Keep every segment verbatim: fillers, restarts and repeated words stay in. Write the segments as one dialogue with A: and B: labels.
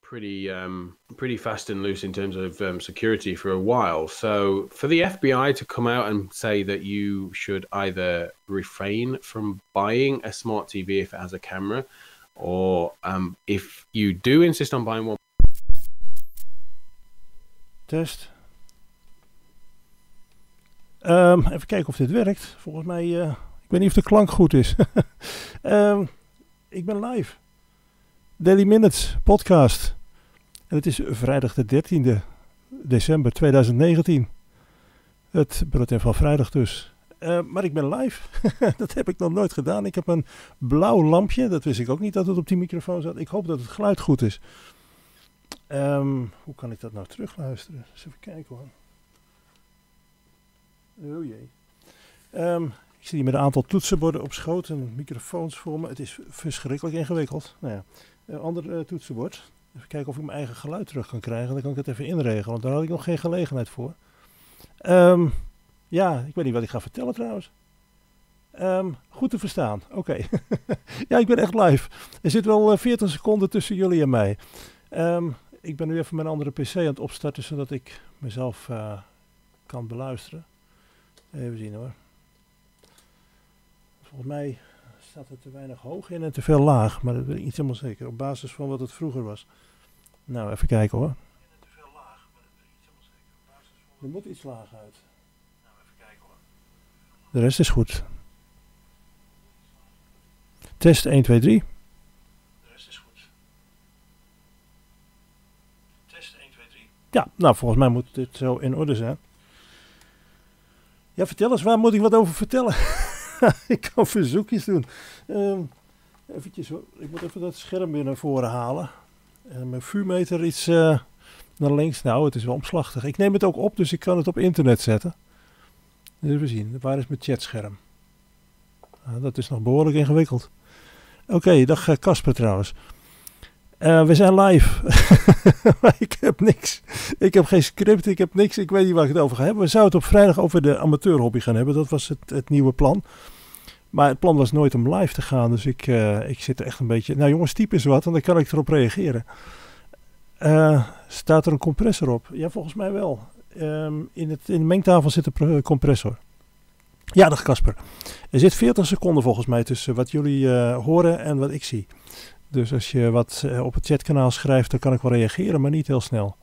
A: pretty um, pretty fast and loose in terms of um, security for a while. So for the F B I to come out and say that you should either refrain from buying a smart T V if it has a camera, or um, if you do insist on buying one.
B: Test. Um, even kijken of dit werkt. Volgens mij, uh, ik weet niet of de klank goed is. um, ik ben live. Daily Minutes podcast. En het is vrijdag de dertiende december tweeduizend negentien. Het bulletin van vrijdag dus. Uh, maar ik ben live. Dat heb ik nog nooit gedaan. Ik heb een blauw lampje. Dat wist ik ook niet dat het op die microfoon zat. Ik hoop dat het geluid goed is. Um, hoe kan ik dat nou terugluisteren? Eens even kijken hoor. Oh jee. Um, ik zit hier met een aantal toetsenborden op schoot en microfoons voor me. Het is verschrikkelijk ingewikkeld. Nou ja, een ander uh, toetsenbord. Even kijken of ik mijn eigen geluid terug kan krijgen. Dan kan ik dat even inregelen, want daar had ik nog geen gelegenheid voor. Um, ja, ik weet niet wat ik ga vertellen trouwens. Um, goed te verstaan. Oké. Okay. Ja, ik ben echt live. Er zit wel uh, veertig seconden tussen jullie en mij. Um, ik ben nu even mijn andere pc aan het opstarten, zodat ik mezelf uh, kan beluisteren. Even zien hoor. Volgens mij staat er te weinig hoog in en te veel laag. Maar dat weet ik niet helemaal zeker. Op basis van wat het vroeger was. Nou, even kijken hoor. Er moet iets laag uit. Nou, even kijken hoor. De rest is goed. Test één, twee, drie. De rest is goed. Test één, twee, drie. Ja, nou volgens mij moet dit zo in orde zijn. Ja, vertel eens, waar moet ik wat over vertellen? Ik kan verzoekjes doen. Um, eventjes, ik moet even dat scherm weer naar voren halen. En mijn vuurmeter iets uh, naar links. Nou, het is wel omslachtig. Ik neem het ook op, dus ik kan het op internet zetten. Even zien, waar is mijn chatscherm? Nou, dat is nog behoorlijk ingewikkeld. Oké, okay, dag Casper uh, trouwens. Uh, we zijn live. Maar ik heb niks. Ik heb geen script, ik heb niks. Ik weet niet waar ik het over ga hebben. We zouden het op vrijdag over de amateurhobby gaan hebben. Dat was het, het nieuwe plan. Maar het plan was nooit om live te gaan. Dus ik, uh, ik zit er echt een beetje... Nou jongens, typ is wat, en dan kan ik erop reageren. Uh, staat er een compressor op? Ja, volgens mij wel. Um, in, het, in de mengtafel zit een compressor. Ja, dag Casper. Er zit veertig seconden volgens mij tussen wat jullie uh, horen en wat ik zie. Dus als je wat uh, op het chatkanaal schrijft, dan kan ik wel reageren, maar niet heel snel.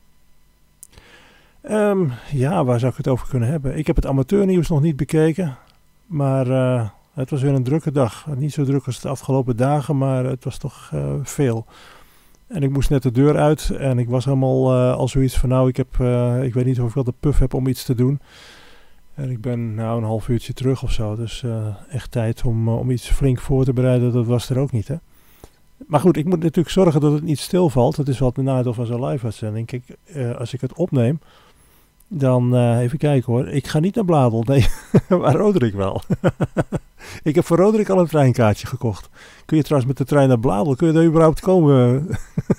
B: Um, ja, waar zou ik het over kunnen hebben? Ik heb het amateurnieuws nog niet bekeken, maar uh, het was weer een drukke dag. Niet zo druk als de afgelopen dagen, maar het was toch uh, veel. En ik moest net de deur uit en ik was helemaal uh, al zoiets van, nou, ik, heb, uh, ik weet niet of ik wel de puff heb om iets te doen. En ik ben nou een half uurtje terug of zo, dus uh, echt tijd om, uh, om iets flink voor te bereiden, dat was er ook niet, hè. Maar goed, ik moet natuurlijk zorgen dat het niet stilvalt. Dat is wat de nadeel van zo'n live-uitzending. Kijk, uh, als ik het opneem, dan uh, even kijken hoor. Ik ga niet naar Bladel, nee, maar Roderick wel. Ik heb voor Roderick al een treinkaartje gekocht. Kun je trouwens met de trein naar Bladel, kun je daar überhaupt komen?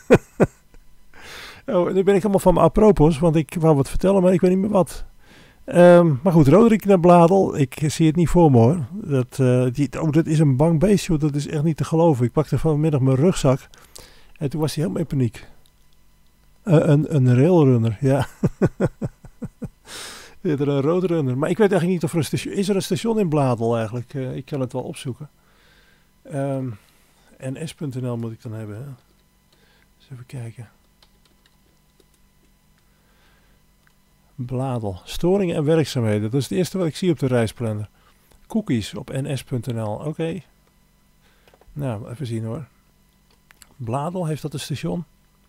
B: Oh, nu ben ik helemaal van mijn apropos, want ik wou wat vertellen, maar ik weet niet meer wat. Um, maar goed, Roderick naar Bladel, ik zie het niet voor me hoor. Dat, uh, die, oh, dat is een bang beest joh, dat is echt niet te geloven. Ik pakte vanmiddag mijn rugzak en toen was hij helemaal in paniek. Uh, een, een railrunner, ja. Er een roadrunner. Maar ik weet eigenlijk niet of er een station... Is er een station in Bladel eigenlijk? Uh, ik kan het wel opzoeken. Um, N S punt N L moet ik dan hebben. Hè? Eens even kijken. Bladel. Storingen en werkzaamheden. Dat is het eerste wat ik zie op de reisplanner. Cookies op N S punt N L. Oké. Okay. Nou, even zien hoor. Bladel, heeft dat een station?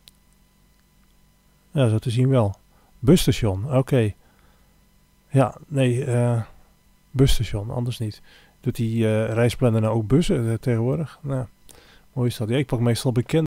B: Ja, zo te zien wel. Busstation, oké. Okay. Ja, nee, uh, busstation, anders niet. Doet die uh, reisplanner nou ook bussen uh, tegenwoordig? Nou, mooi is dat. Ja, ik pak meestal bekende.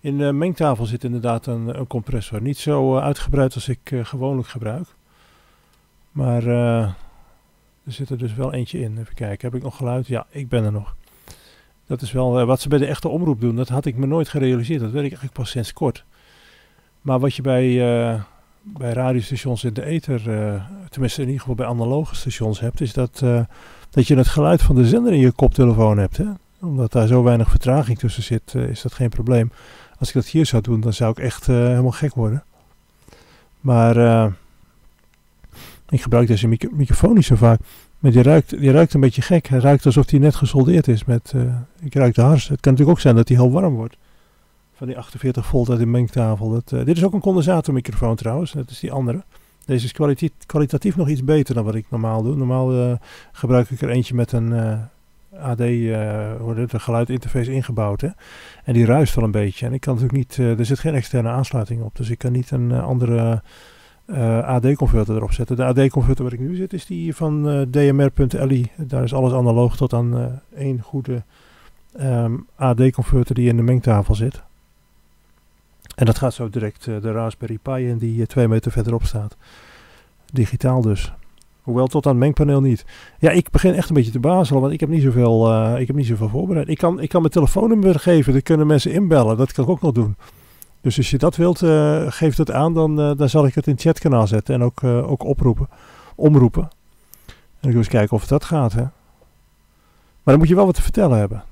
B: In de mengtafel zit inderdaad een, een compressor. Niet zo uh, uitgebreid als ik uh, gewoonlijk gebruik. Maar uh, er zit er dus wel eentje in. Even kijken, heb ik nog geluid? Ja, ik ben er nog. Dat is wel uh, wat ze bij de echte omroep doen. Dat had ik me nooit gerealiseerd. Dat weet ik eigenlijk pas sinds kort. Maar wat je bij, uh, bij radiostations in de ether, uh, tenminste in ieder geval bij analoge stations hebt, is dat, uh, dat je het geluid van de zender in je koptelefoon hebt. Hè? Omdat daar zo weinig vertraging tussen zit, uh, is dat geen probleem. Als ik dat hier zou doen, dan zou ik echt uh, helemaal gek worden. Maar uh, ik gebruik deze micro- microfoon niet zo vaak. Maar die ruikt, die ruikt een beetje gek. Hij ruikt alsof hij net gesoldeerd is. Met, uh, ik ruik de hars. Het kan natuurlijk ook zijn dat hij heel warm wordt. Van die achtenveertig volt uit de mengtafel. Dat, uh, dit is ook een condensatormicrofoon trouwens. Dat is die andere. Deze is kwaliti- kwalitatief nog iets beter dan wat ik normaal doe. Normaal uh, gebruik ik er eentje met een uh, A D, uh, hoe heet het, een geluidinterface ingebouwd. Hè? En die ruist wel een beetje. En ik kan natuurlijk niet, uh, er zit geen externe aansluiting op. Dus ik kan niet een uh, andere uh, A D-converter erop zetten. De A D-converter waar ik nu zit is die van uh, D M R punt L I. Daar is alles analoog tot aan uh, één goede um, A D-converter die in de mengtafel zit. En dat gaat zo direct uh, de Raspberry Pi in die uh, twee meter verderop staat. Digitaal dus. Hoewel tot aan het mengpaneel niet. Ja, ik begin echt een beetje te bazelen, want ik heb niet zoveel, uh, ik heb niet zoveel voorbereid. Ik kan, ik kan mijn telefoonnummer geven, dan kunnen mensen inbellen. Dat kan ik ook nog doen. Dus als je dat wilt, uh, geef het aan, dan, uh, dan zal ik het in het chatkanaal zetten. En ook, uh, ook oproepen, omroepen. En dan kun je eens kijken of dat gaat. Hè? Maar dan moet je wel wat te vertellen hebben.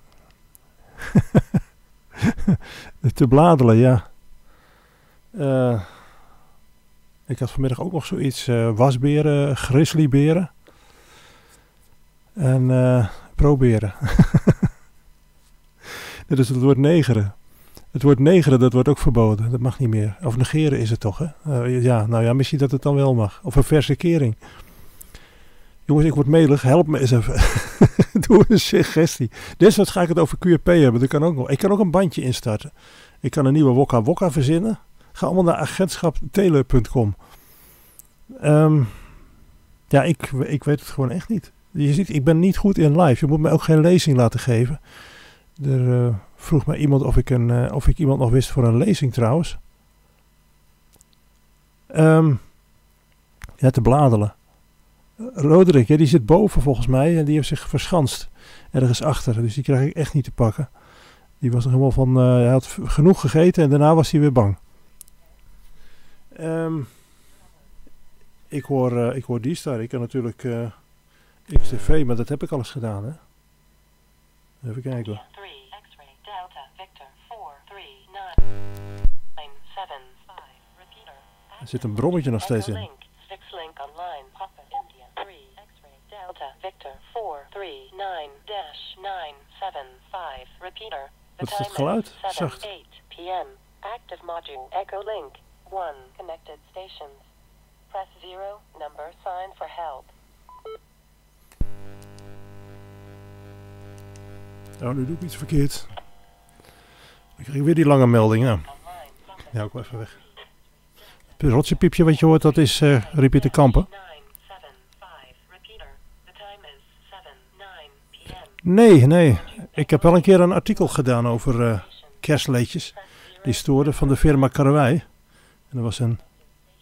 B: Te bladelen, ja. Uh, ik had vanmiddag ook nog zoiets. Uh, wasberen, grizzlyberen. En uh, proberen. Dit is het woord negeren. Het woord negeren, dat wordt ook verboden. Dat mag niet meer. Of negeren is het toch, hè? Uh, ja, nou ja, misschien dat het dan wel mag. Of een verse kering. Jongens, ik word melig. Help me eens even. Doe een suggestie. Desnoods ga ik het over Q R P hebben. Dat kan ook nog. Ik kan ook een bandje instarten. Ik kan een nieuwe Wokka Wokka verzinnen. Ga allemaal naar agentschap tele punt com. Um, ja, ik, ik weet het gewoon echt niet. Je ziet, ik ben niet goed in live. Je moet me ook geen lezing laten geven. Er uh, vroeg mij iemand of ik, een, uh, of ik iemand nog wist voor een lezing trouwens. Um, ja, te bladelen. Roderick, ja, die zit boven volgens mij en die heeft zich verschanst ergens achter. Dus die krijg ik echt niet te pakken. Die was nog helemaal van, uh, hij had genoeg gegeten en daarna was hij weer bang. Um, ik, hoor, uh, ik hoor D-Star. Ik kan natuurlijk uh, X T V, maar dat heb ik al eens gedaan, hè. Even kijken. Er zit een brommetje nog steeds in. Wat is dat geluid? Zacht.
C: Active module Echo Link one connected stations. Press zero number sign for help.
B: Oh, nu doe ik iets verkeerd. Dan krijg ik weer die lange melding. Ja, ja ook wel even weg. Het rotsenpiepje wat je hoort, dat is uh, Repeater Kampen. Nee, nee. Ik heb wel een keer een artikel gedaan over uh, kerstleedjes. Die stoorden van de firma Karwei. En er was een...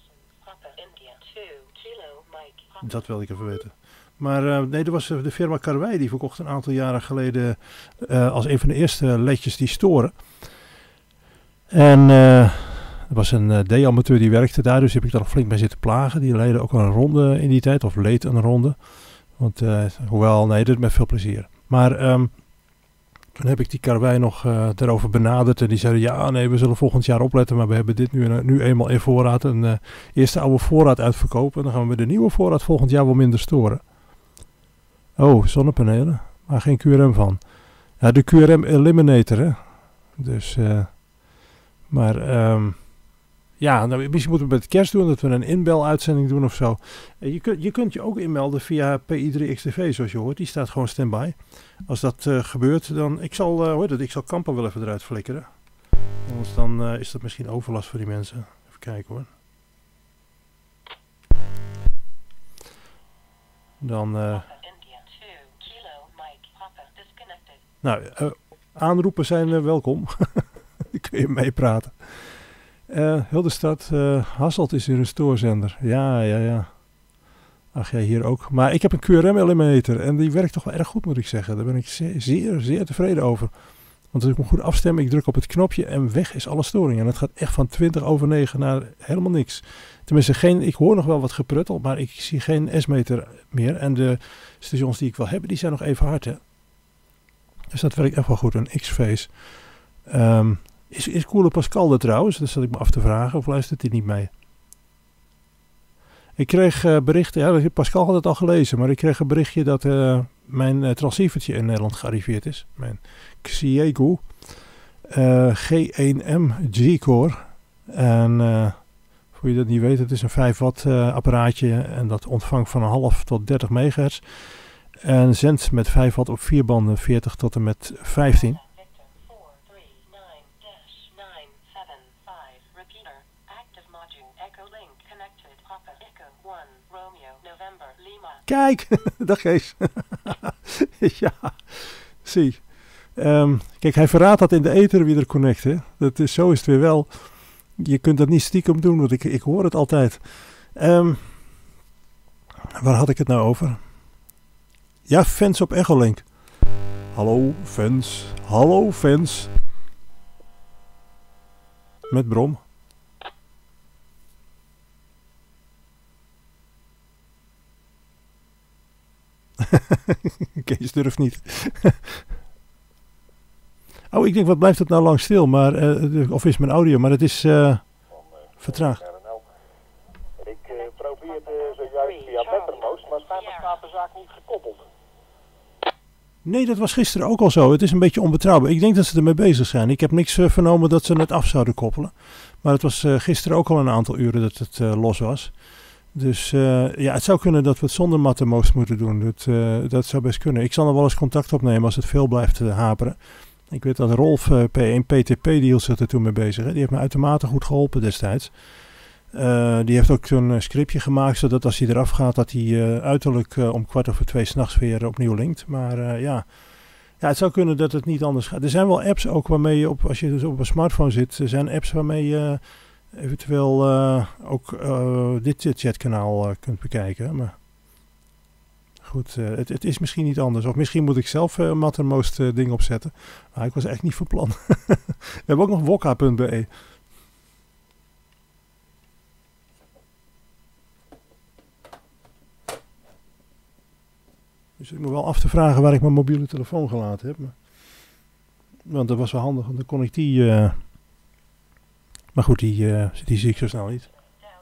B: Dat wil ik even weten. Maar uh, nee, er was uh, de firma Karwei. Die verkocht een aantal jaren geleden uh, als een van de eerste ledjes die storen. En uh, er was een uh, D-amateur die werkte daar. Dus heb ik daar nog flink mee zitten plagen. Die leed ook een ronde in die tijd. Of leed een ronde. Want uh, hoewel, nee, dat met veel plezier. Maar... Um, Toen heb ik die Karwei nog uh, daarover benaderd. En die zeiden, ja, nee, we zullen volgend jaar opletten. Maar we hebben dit nu, nu eenmaal in voorraad. Een uh, eerste oude voorraad uitverkopen. En dan gaan we met de nieuwe voorraad volgend jaar wel minder storen. Oh, zonnepanelen. Maar geen Q R M van. Ja, de Q R M Eliminator, hè. Dus, uh, maar, um, ja, nou, misschien moeten we met kerst doen. Dat we een inbel-uitzending doen of zo. En je, kunt, je kunt je ook inmelden via P I drie X T V, zoals je hoort. Die staat gewoon standby. Als dat uh, gebeurt, dan... Ik zal, uh, hoe heet het, ik zal Kampen wel even eruit flikkeren. Anders dan uh, is dat misschien overlast voor die mensen. Even kijken hoor. Dan... Uh, nou, uh, aanroepen zijn uh, welkom. Dan kun kun je meepraten. Uh, Hildestad, uh, Hasselt is hier een stoorzender. Ja, ja, ja. Ach ja, hier ook. Maar ik heb een Q R M-elevator en die werkt toch wel erg goed, moet ik zeggen. Daar ben ik zeer, zeer, zeer tevreden over. Want als ik me goed afstem, ik druk op het knopje en weg is alle storing. En het gaat echt van twintig over negen naar helemaal niks. Tenminste, geen, ik hoor nog wel wat gepruttel, maar ik zie geen S-meter meer. En de stations die ik wil hebben, die zijn nog even hard, hè. Dus dat werkt echt wel goed, een X-Face. Um, is, is Koele Pascal er trouwens? Dat zat ik me af te vragen, of luistert hij niet mee? Ik kreeg uh, berichten, ja, Pascal had het al gelezen, maar ik kreeg een berichtje dat uh, mijn uh, transceivertje in Nederland gearriveerd is. Mijn Xiegu uh, G één M G-Core. En uh, voor je dat niet weet, het is een vijf watt uh, apparaatje en dat ontvangt van een half tot dertig megahertz. En zendt met vijf watt op vier banden veertig tot en met vijftien. Kijk, dag Kees. Ja, zie. Um, kijk, hij verraadt dat in de ether wie er connect, hè. Dat is, zo is het weer wel. Je kunt dat niet stiekem doen, want ik, ik hoor het altijd. Um, waar had ik het nou over? Ja, fans op Echolink. Hallo fans, hallo fans. Met Brom. Kees durft niet. Oh, ik denk, wat blijft het nou lang stil? Maar, uh, of is mijn audio? Maar het is uh, vertraagd.
D: Ik uh, probeerde zojuist via Bettermost, maar schijnbaar staat de zaak niet gekoppeld.
B: Nee, dat was gisteren ook al zo. Het is een beetje onbetrouwbaar. Ik denk dat ze ermee bezig zijn. Ik heb niks uh, vernomen dat ze het af zouden koppelen. Maar het was uh, gisteren ook al een aantal uren dat het uh, los was. Dus uh, ja, het zou kunnen dat we het zonder Mattermost moeten doen. Dat, uh, dat zou best kunnen. Ik zal nog wel eens contact opnemen als het veel blijft uh, haperen. Ik weet dat Rolf uh, P één P T P, die hield zich er toen mee bezig. Hè. Die heeft me uitermate goed geholpen destijds. Uh, die heeft ook zo'n uh, scriptje gemaakt, zodat als hij eraf gaat, dat hij uh, uiterlijk uh, om kwart over twee 's nachts weer opnieuw linkt. Maar uh, ja. ja, het zou kunnen dat het niet anders gaat. Er zijn wel apps ook waarmee je, op, als je dus op een smartphone zit, er zijn apps waarmee je uh, eventueel uh, ook uh, dit chatkanaal uh, kunt bekijken. Maar goed, uh, het, het is misschien niet anders. Of misschien moet ik zelf uh, een Mattermost uh, ding opzetten. Maar ik was echt niet van plan. We hebben ook nog wokka punt b e. Dus ik moet wel af te vragen waar ik mijn mobiele telefoon gelaten heb. Maar, want dat was wel handig, want dan kon ik die... Uh, maar goed, die, uh, die zie ik zo snel niet.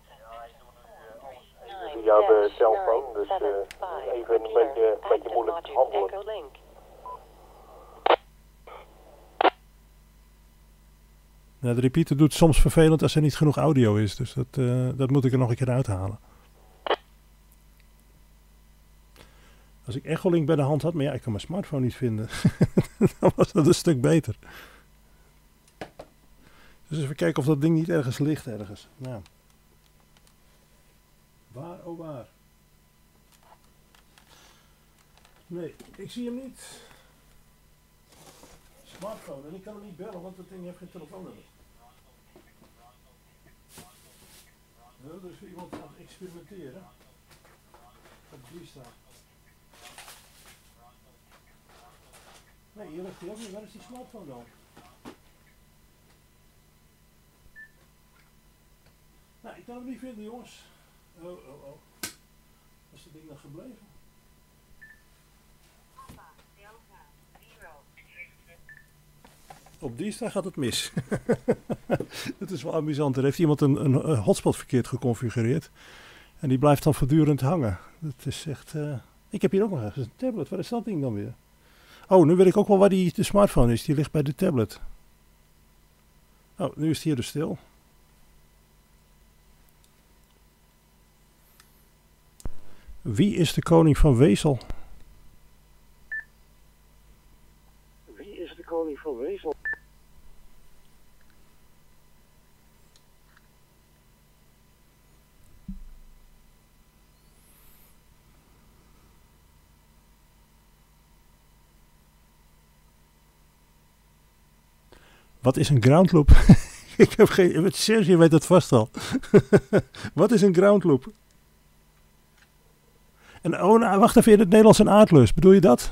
D: Via de cellfoon, dus uh, even een beetje, een beetje moeilijk te handelen.
B: Ja, de repeater doet soms vervelend als er niet genoeg audio is. Dus dat, uh, dat moet ik er nog een keer uithalen. Als ik Echolink bij de hand had, maar ja, ik kan mijn smartphone niet vinden. Dan was dat een stuk beter. Dus even kijken of dat ding niet ergens ligt ergens. Nou. Waar, oh waar? Nee, ik zie hem niet. Smartphone, en ik kan hem niet bellen, want dat ding heeft geen telefoonnummer. Nou, er is weer iemand aan het experimenteren. Op die staat. Nee, hier ligt hij ook niet. Waar is die smartphone dan? Nou, ik kan hem niet vinden, jongens. Oh, oh, oh. Waar is dat ding dan gebleven? Op dinsdag gaat het mis. Dat is wel amusant. Er heeft iemand een, een, een hotspot verkeerd geconfigureerd. En die blijft dan voortdurend hangen. Dat is echt... Uh... Ik heb hier ook nog ergens een tablet. Waar is dat ding dan weer? Oh, nu weet ik ook wel waar die, de smartphone is. Die ligt bij de tablet. Oh, nu is het hier dus stil. Wie is de koning van Wezel?
D: Wie is de koning van Wezel?
B: Wat is een ground loop? Ik heb geen... Sergio weet het vast al. Wat is een ground loop? En oh, nou, wacht even, in het Nederlands een aardlus. Bedoel je dat?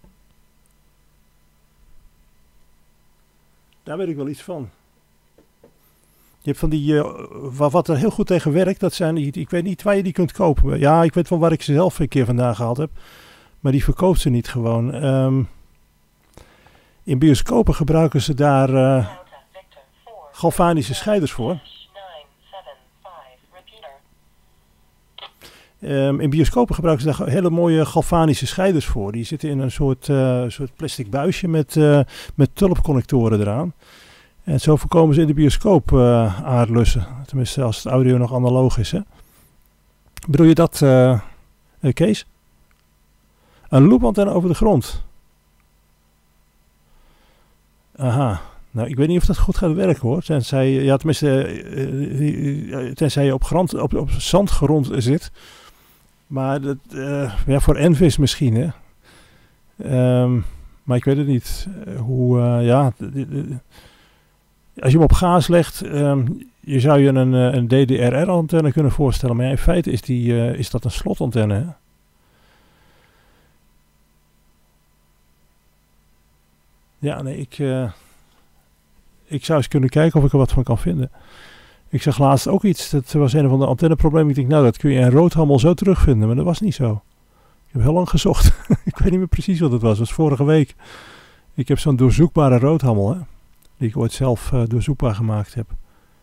B: Daar weet ik wel iets van. Je hebt van die, uh, wat er heel goed tegen werkt, dat zijn die, ik weet niet waar je die kunt kopen. Ja, ik weet wel waar ik ze zelf een keer vandaan gehaald heb. Maar die verkoopt ze niet gewoon. Um, in bioscopen gebruiken ze daar uh, galvanische scheiders voor. Um, in bioscopen gebruiken ze daar hele mooie galvanische scheiders voor. Die zitten in een soort, uh, soort plastic buisje met, uh, met tulpconnectoren eraan. En zo voorkomen ze in de bioscoop uh, aardlussen. Tenminste, als het audio nog analoog is. Hè? Bedoel je dat, uh, uh, Kees? Een loopantenne over de grond. Aha. Nou, ik weet niet of dat goed gaat werken hoor. Tenzij, ja, tenminste, uh, uh, tenzij je op, grond, op, op zandgrond zit. Maar dat, uh, ja, voor Envis misschien, hè. Um, maar ik weet het niet. Uh, hoe, uh, ja... D- d- d- Als je hem op gaas legt, um, je zou je een, een D D R R-antenne kunnen voorstellen. Maar ja, in feite is, die, uh, is dat een slotantenne. Hè? Ja, nee, ik, uh, ik zou eens kunnen kijken of ik er wat van kan vinden. Ik zag laatst ook iets, dat was een van de antenneproblemen. Ik denk, nou, dat kun je in Roodhammel zo terugvinden. Maar dat was niet zo. Ik heb heel lang gezocht. Ik weet niet meer precies wat het was. Dat was vorige week. Ik heb zo'n doorzoekbare Roodhammel, hè. Die ik ooit zelf uh, doorzoekbaar gemaakt heb.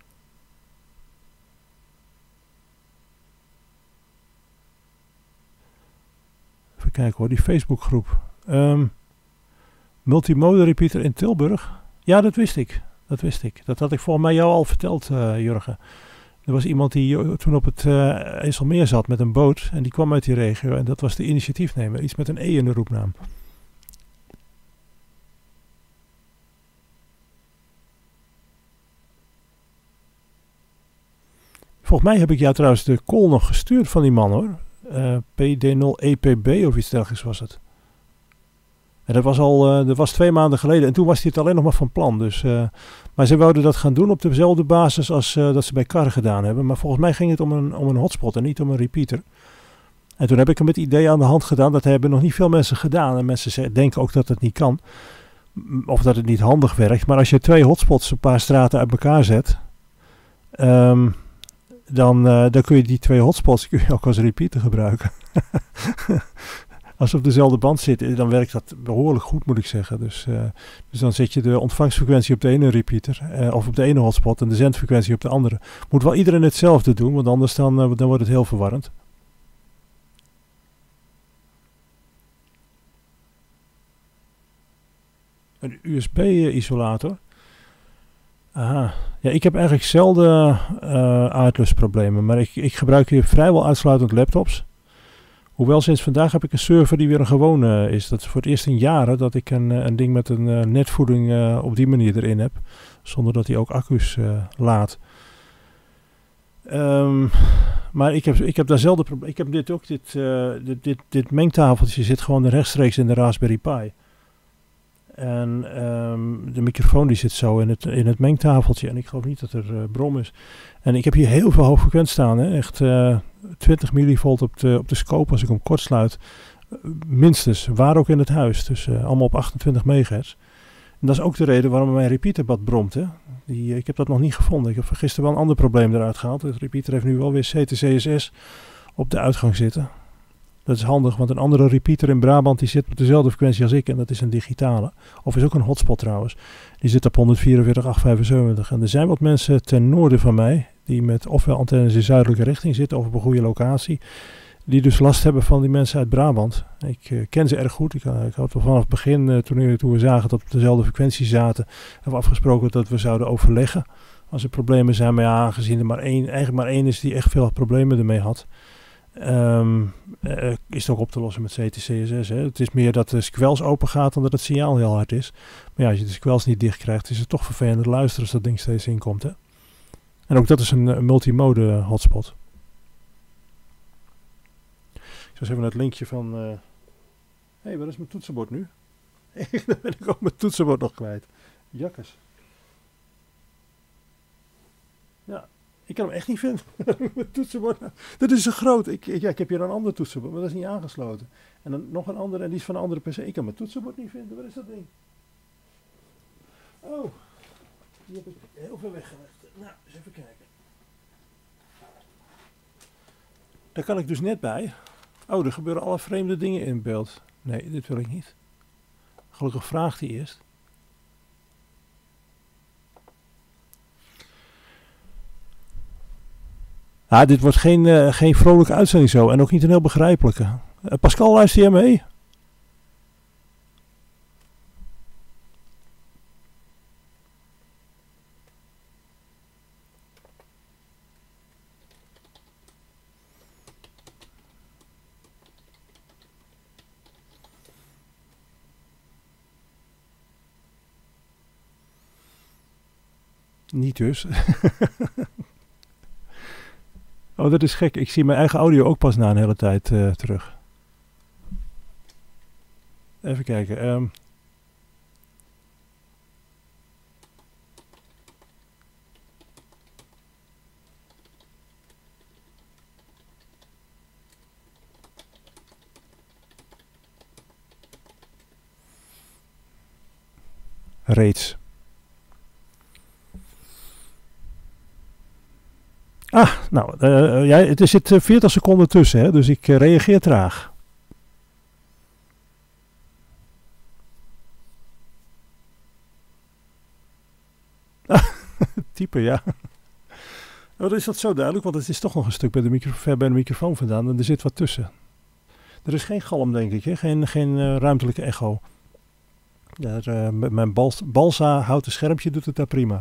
B: Even kijken hoor, die Facebookgroep. Um, Multimode repeater in Tilburg. Ja, dat wist ik. Dat wist ik. Dat had ik volgens mij jou al verteld, uh, Jurgen. Er was iemand die toen op het uh, IJsselmeer zat met een boot. En die kwam uit die regio. En dat was de initiatiefnemer. Iets met een E in de roepnaam. Volgens mij heb ik jou trouwens de call nog gestuurd van die man hoor. Uh, P D nul E P B of iets dergelijks was het. En dat was al, uh, dat was twee maanden geleden. En toen was hij het alleen nog maar van plan. Dus, uh, maar ze wouden dat gaan doen op dezelfde basis als uh, dat ze bij Kar gedaan hebben. Maar volgens mij ging het om een, om een hotspot en niet om een repeater. En toen heb ik hem het idee aan de hand gedaan. Dat hebben nog niet veel mensen gedaan. En mensen zeggen, denken ook dat het niet kan. Of dat het niet handig werkt. Maar als je twee hotspots een paar straten uit elkaar zet... Um, Dan, uh, dan kun je die twee hotspots kun je ook als repeater gebruiken. Als ze op dezelfde band zitten, dan werkt dat behoorlijk goed, moet ik zeggen. Dus, uh, dus dan zet je de ontvangstfrequentie op de ene repeater, uh, of op de ene hotspot, en de zendfrequentie op de andere. Moet wel iedereen hetzelfde doen, want anders dan, uh, dan wordt het heel verwarrend. Een U S B-isolator. Aha. Ja, ik heb eigenlijk zelden uh, aardlusproblemen, maar ik, ik gebruik hier vrijwel uitsluitend laptops. Hoewel sinds vandaag heb ik een server die weer een gewone is. Dat is voor het eerst in jaren dat ik een, een ding met een uh, netvoeding uh, op die manier erin heb. Zonder dat hij ook accu's uh, laat. Um, maar ik heb, ik heb daar zelden problemen. Ik heb dit ook, dit, uh, dit, dit, dit mengtafeltje zit gewoon rechtstreeks in de Raspberry Pi. En um, de microfoon die zit zo in het, in het mengtafeltje. En ik geloof niet dat er uh, brom is. En ik heb hier heel veel hoogfrequent staan. Hè? Echt uh, twintig millivolt op de, op de scope als ik hem kort sluit. Uh, minstens. Waar ook in het huis. Dus uh, allemaal op achtentwintig megahertz. En dat is ook de reden waarom mijn repeaterbad bromt. Hè? Die, ik heb dat nog niet gevonden. Ik heb gisteren wel een ander probleem eruit gehaald. De repeater heeft nu wel weer C T C S S op de uitgang zitten. Dat is handig, want een andere repeater in Brabant die zit op dezelfde frequentie als ik. En dat is een digitale. Of is ook een hotspot trouwens. Die zit op honderdvierenveertig komma achthonderdvijfenzeventig. En er zijn wat mensen ten noorden van mij. Die met ofwel antennes in zuidelijke richting zitten of op een goede locatie. Die dus last hebben van die mensen uit Brabant. Ik uh, ken ze erg goed. Ik, uh, ik had vanaf het begin, uh, toen, toen we zagen dat we op dezelfde frequentie zaten. Hebben we afgesproken dat we zouden overleggen. Als er problemen zijn. Maar ja, aangezien er maar één, eigenlijk maar één is die echt veel problemen ermee had. Um, uh, is het ook op te lossen met C T C S S. Hè? Het is meer dat de squelch open gaat dan dat het signaal heel hard is. Maar ja, als je de squelch niet dicht krijgt, is het toch vervelend te luisteren als dat ding steeds inkomt. Hè? En ook dat is een, een multimode hotspot. Ik zal even naar het linkje van... Hé, uh... hey, waar is mijn toetsenbord nu? Dan ben ik ook mijn toetsenbord nog kwijt. Jakkes. Ja, ik kan hem echt niet vinden. Mijn toetsenbord. Dat is zo groot. Ik, ik, ja, ik heb hier een ander toetsenbord, maar dat is niet aangesloten. En dan nog een andere, en die is van een andere P C. Ik kan mijn toetsenbord niet vinden. Waar is dat ding? Oh, die heb ik heel veel weggelegd. Nou, eens even kijken. Daar kan ik dus net bij. Oh, er gebeuren alle vreemde dingen in beeld. Nee, dit wil ik niet. Gelukkig vraagt hij eerst. Ah, dit wordt geen, uh, geen vrolijke uitzending zo. En ook niet een heel begrijpelijke. Uh, Pascal, luister jij mee? Niet dus. Oh, dat is gek. Ik zie mijn eigen audio ook pas na een hele tijd uh, terug. Even kijken. Um. Reeds. Ah, nou, uh, ja, er zit uh, veertig seconden tussen, hè, dus ik uh, reageer traag. Type, ja. Oh, dan is dat zo duidelijk, want het is toch nog een stuk bij de micro- ver bij de microfoon vandaan en er zit wat tussen. Er is geen galm, denk ik, hè? Geen, geen uh, ruimtelijke echo. Daar, uh, met mijn bals- balsa houten schermpje doet het daar prima.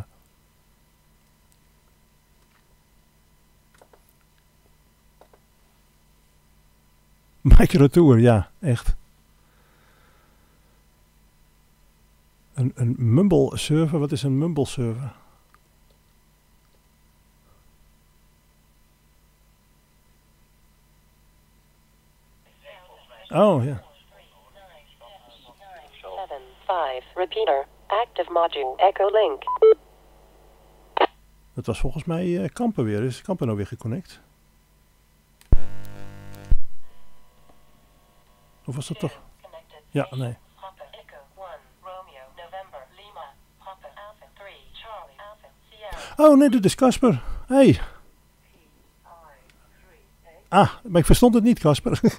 B: Microtour, ja, echt. Een, een mumble server, wat is een mumble server? Oh, ja.
C: seven five repeater active module echo link.
B: Dat was volgens mij uh, Kampen weer. Is Kampen nou weer geconnect? Of was dat toch? Ja, nee. Oh nee, dit is Casper. Hey. Ah, maar ik verstond het niet, Casper.
D: Even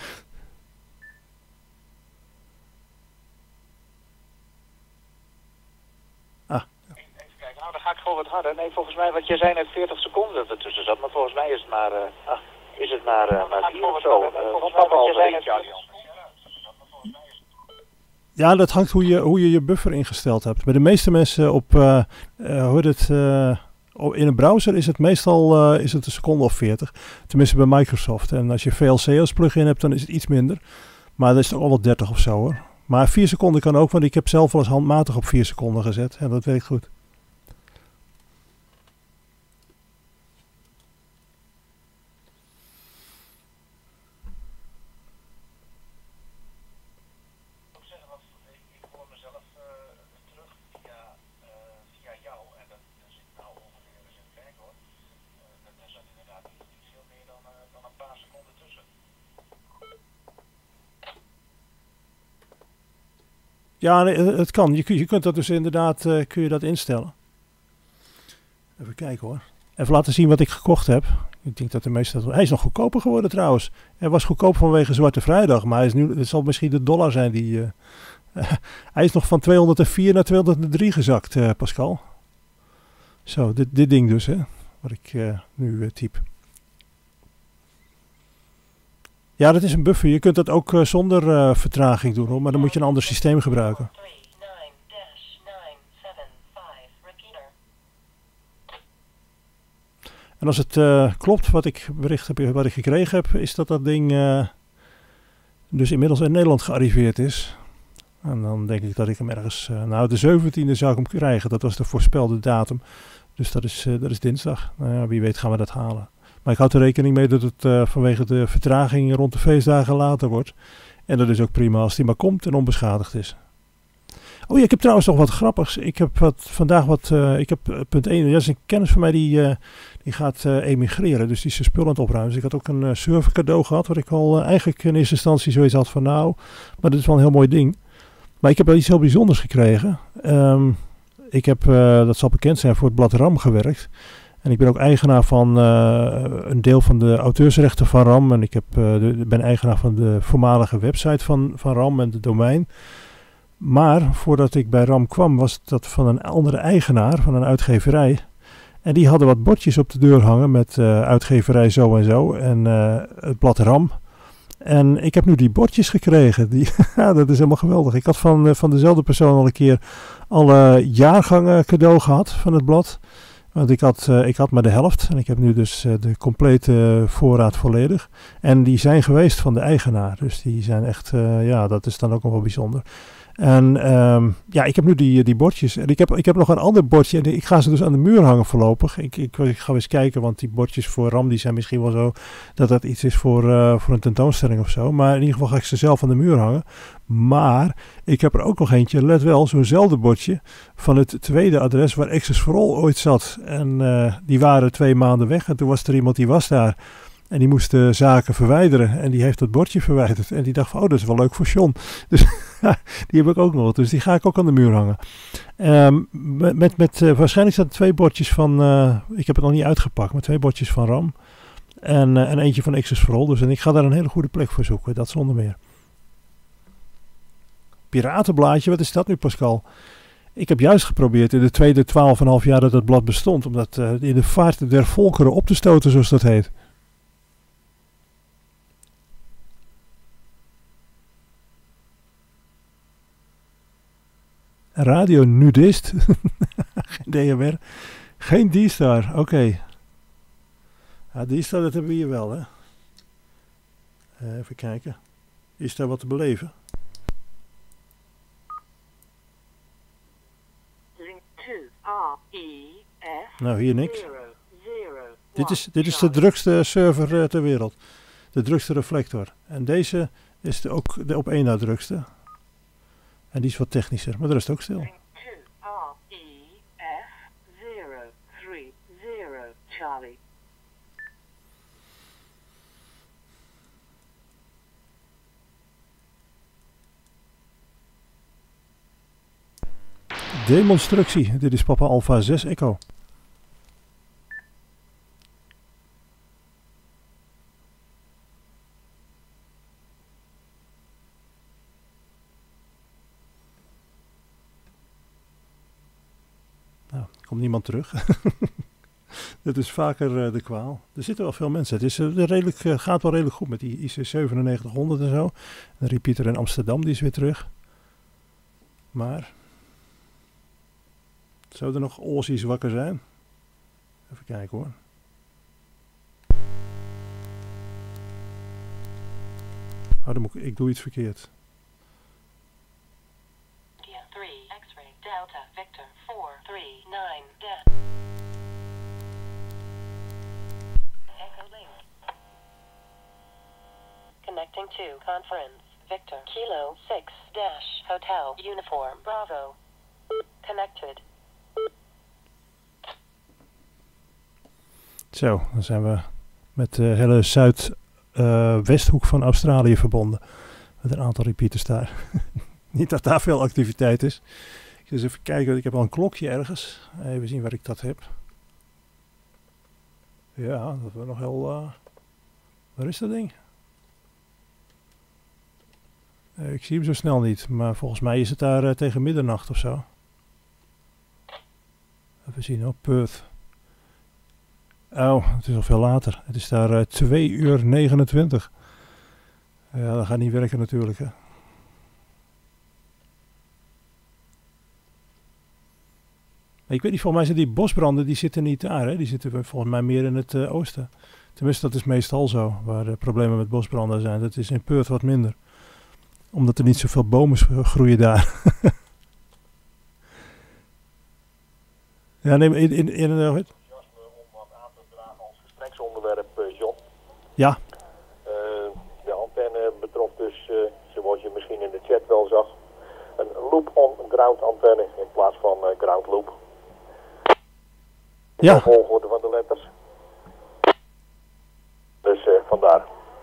D: kijken, nou dan ga ik gewoon wat harder. Nee, volgens mij wat jij zei net veertig seconden dat er tussen zat, maar volgens mij is het maar, uh, ach, is het maar, uh, maar vier of zo. Uh, volgens mij wat jij zei net
B: Ja, dat hangt hoe je, hoe je je buffer ingesteld hebt. Bij de meeste mensen op, uh, uh, hoe heet het, uh, in een browser is het meestal uh, is het een seconde of veertig. Tenminste bij Microsoft. En als je V L C als plugin hebt, dan is het iets minder. Maar dat is toch al wel dertig of zo hoor. Maar vier seconden kan ook, want ik heb zelf wel eens handmatig op vier seconden gezet. En dat werkt goed. Ja, nee, het kan. Je, je kunt dat dus inderdaad uh, kun je dat instellen. Even kijken hoor. Even laten zien wat ik gekocht heb. Ik denk dat de meeste... Hij is nog goedkoper geworden trouwens. Hij was goedkoop vanwege Zwarte Vrijdag. Maar hij is nu, het zal misschien de dollar zijn die... Uh, uh, hij is nog van tweehonderdvier naar tweehonderddrie gezakt, uh, Pascal. Zo, dit, dit ding dus, hè. Wat ik uh, nu uh, typ. Ja, dat is een buffer. Je kunt dat ook uh, zonder uh, vertraging doen, hoor. Maar dan moet je een ander systeem gebruiken. En als het uh, klopt, wat ik bericht heb, wat ik gekregen heb, is dat dat ding uh, dus inmiddels in Nederland gearriveerd is. En dan denk ik dat ik hem ergens, uh, nou de zeventiende zou ik hem krijgen. Dat was de voorspelde datum. Dus dat is, uh, dat is dinsdag. Nou ja, wie weet gaan we dat halen. Maar ik houd er rekening mee dat het uh, vanwege de vertraging rond de feestdagen later wordt. En dat is ook prima als die maar komt en onbeschadigd is. Oh ja, ik heb trouwens nog wat grappigs. Ik heb wat, vandaag wat, uh, ik heb uh, punt één, dat is een kennis van mij die, uh, die gaat uh, emigreren. Dus die is zijn spullen aan het opruimen. Dus ik had ook een uh, server cadeau gehad, wat ik al uh, eigenlijk in eerste instantie zoiets had van nou, maar dit is wel een heel mooi ding. Maar ik heb wel iets heel bijzonders gekregen. Um, ik heb, uh, dat zal bekend zijn, voor het blad RAM gewerkt. En ik ben ook eigenaar van uh, een deel van de auteursrechten van RAM. En ik heb, uh, de, ben eigenaar van de voormalige website van, van RAM en de domein. Maar voordat ik bij RAM kwam, was dat van een andere eigenaar, van een uitgeverij. En die hadden wat bordjes op de deur hangen met uh, uitgeverij zo en zo en uh, het blad RAM. En ik heb nu die bordjes gekregen. Die, ja, dat is helemaal geweldig. Ik had van, uh, van dezelfde persoon al een keer alle jaargangen cadeau gehad van het blad. Want ik had, uh, ik had maar de helft. En ik heb nu dus uh, de complete voorraad volledig. En die zijn geweest van de eigenaar. Dus die zijn echt, uh, ja, dat is dan ook nog wel bijzonder. En um, ja, ik heb nu die, die bordjes. En ik heb, ik heb nog een ander bordje. En ik ga ze dus aan de muur hangen voorlopig. Ik, ik, ik ga eens kijken, want die bordjes voor RAM die zijn misschien wel zo dat dat iets is voor, uh, voor een tentoonstelling of zo. Maar in ieder geval ga ik ze zelf aan de muur hangen. Maar ik heb er ook nog eentje, let wel, zo'nzelfde bordje van het tweede adres waar Access for All ooit zat. En uh, die waren twee maanden weg en toen was er iemand die was daar. En die moest de zaken verwijderen. En die heeft dat bordje verwijderd. En die dacht van, oh, dat is wel leuk voor John. Dus die heb ik ook nog. Dus die ga ik ook aan de muur hangen. Um, met, met, uh, waarschijnlijk staan er twee bordjes van, uh, ik heb het nog niet uitgepakt, maar twee bordjes van RAM. En, uh, en eentje van Access for All. Dus en ik ga daar een hele goede plek voor zoeken. Dat zonder meer. Piratenblaadje, wat is dat nu, Pascal? Ik heb juist geprobeerd in de tweede twaalf en een half jaar dat het blad bestond. Om dat uh, in de vaart der volkeren op te stoten, zoals dat heet. Radio Nudist. Geen D M R. Geen D-Star. Oké. Okay. Ja, D-Star, dat hebben we hier wel, hè. Uh, even kijken. Is daar wat te beleven?
E: Link to R E F.
B: Nou, hier niks.
E: zero, zero,
B: dit, is, dit is de drukste server uh, ter wereld. De drukste reflector. En deze is de, ook de op één na drukste. En die is wat technischer, maar de rest ook stil.
E: Link to R E F zero three zero Charlie.
B: Demonstructie. Dit is Papa Alpha zes Echo. Nou, er komt niemand terug. Dat is vaker uh, de kwaal. Er zitten wel veel mensen. Het is, uh, redelijk, uh, gaat wel redelijk goed met die I C zevenennegentighonderd en zo. De repeater in Amsterdam, die is weer terug. Maar zou er nog Aussies wakker zijn? Even kijken hoor. Oh, dan moet ik, ik doe iets verkeerd.
C: three X-ray Delta Victor four three nine death. Echo Link. Connecting to conference. Victor Kilo six dash Hotel Uniform Bravo. Connected.
B: Zo, dan zijn we met de hele zuid-westhoek uh, van Australië verbonden. Met een aantal repeaters daar. Niet dat daar veel activiteit is. Ik ga eens even kijken, ik heb al een klokje ergens. Even zien waar ik dat heb. Ja, dat was nog heel... Uh, waar is dat ding? Uh, ik zie hem zo snel niet, maar volgens mij is het daar uh, tegen middernacht of zo. Even zien hoor, Perth. Oh, het is al veel later. Het is daar uh, twee uur negenentwintig. Ja, dat gaat niet werken natuurlijk, hè. Ik weet niet, volgens mij zijn die bosbranden, die zitten niet daar, hè. Die zitten volgens mij meer in het uh, oosten. Tenminste, dat is meestal zo, waar uh, problemen met bosbranden zijn. Dat is in Perth wat minder. Omdat er niet zoveel bomen groeien daar. Ja, neem in... in, in uh,
F: om wat aan te dragen als gespreksonderwerp, uh, John.
B: Ja.
F: Uh, de antenne betrof dus, uh, zoals je misschien in de chat wel zag, een loop on ground antenne in plaats van uh, ground loop.
B: Ja.
F: De volgorde van de letters. Dus uh, vandaar.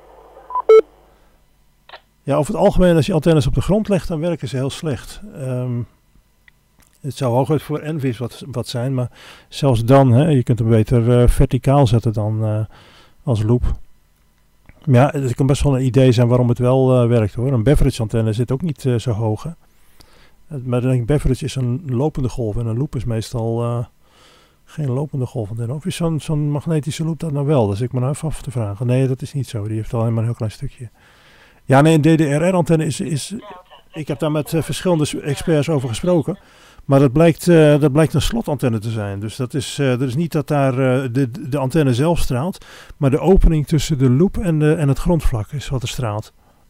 B: Ja, over het algemeen als je antennes op de grond legt, dan werken ze heel slecht. Um, het zou hooguit voor N V I S wat, wat zijn, maar zelfs dan, hè, je kunt hem beter uh, verticaal zetten dan uh, als loop. Maar ja, het kan best wel een idee zijn waarom het wel uh, werkt hoor. Een beverage antenne zit ook niet uh, zo hoog. Hè? Maar dan denk ik, beverage is een lopende golf en een loop is meestal uh, geen lopende golf. Of is zo'n zo'n magnetische loop dat nou wel? Dat is ik me nou even af te vragen. Nee, dat is niet zo. Die heeft alleen maar een heel klein stukje. Ja, nee, een D D R R-antenne is, is... Ik heb daar met uh, verschillende experts over gesproken. Maar dat blijkt, uh, dat blijkt een slotantenne te zijn. Dus dat is, uh, dat is niet dat daar uh, de, de antenne zelf straalt. Maar de opening tussen de loop en, de, en het grondvlak is wat er straalt.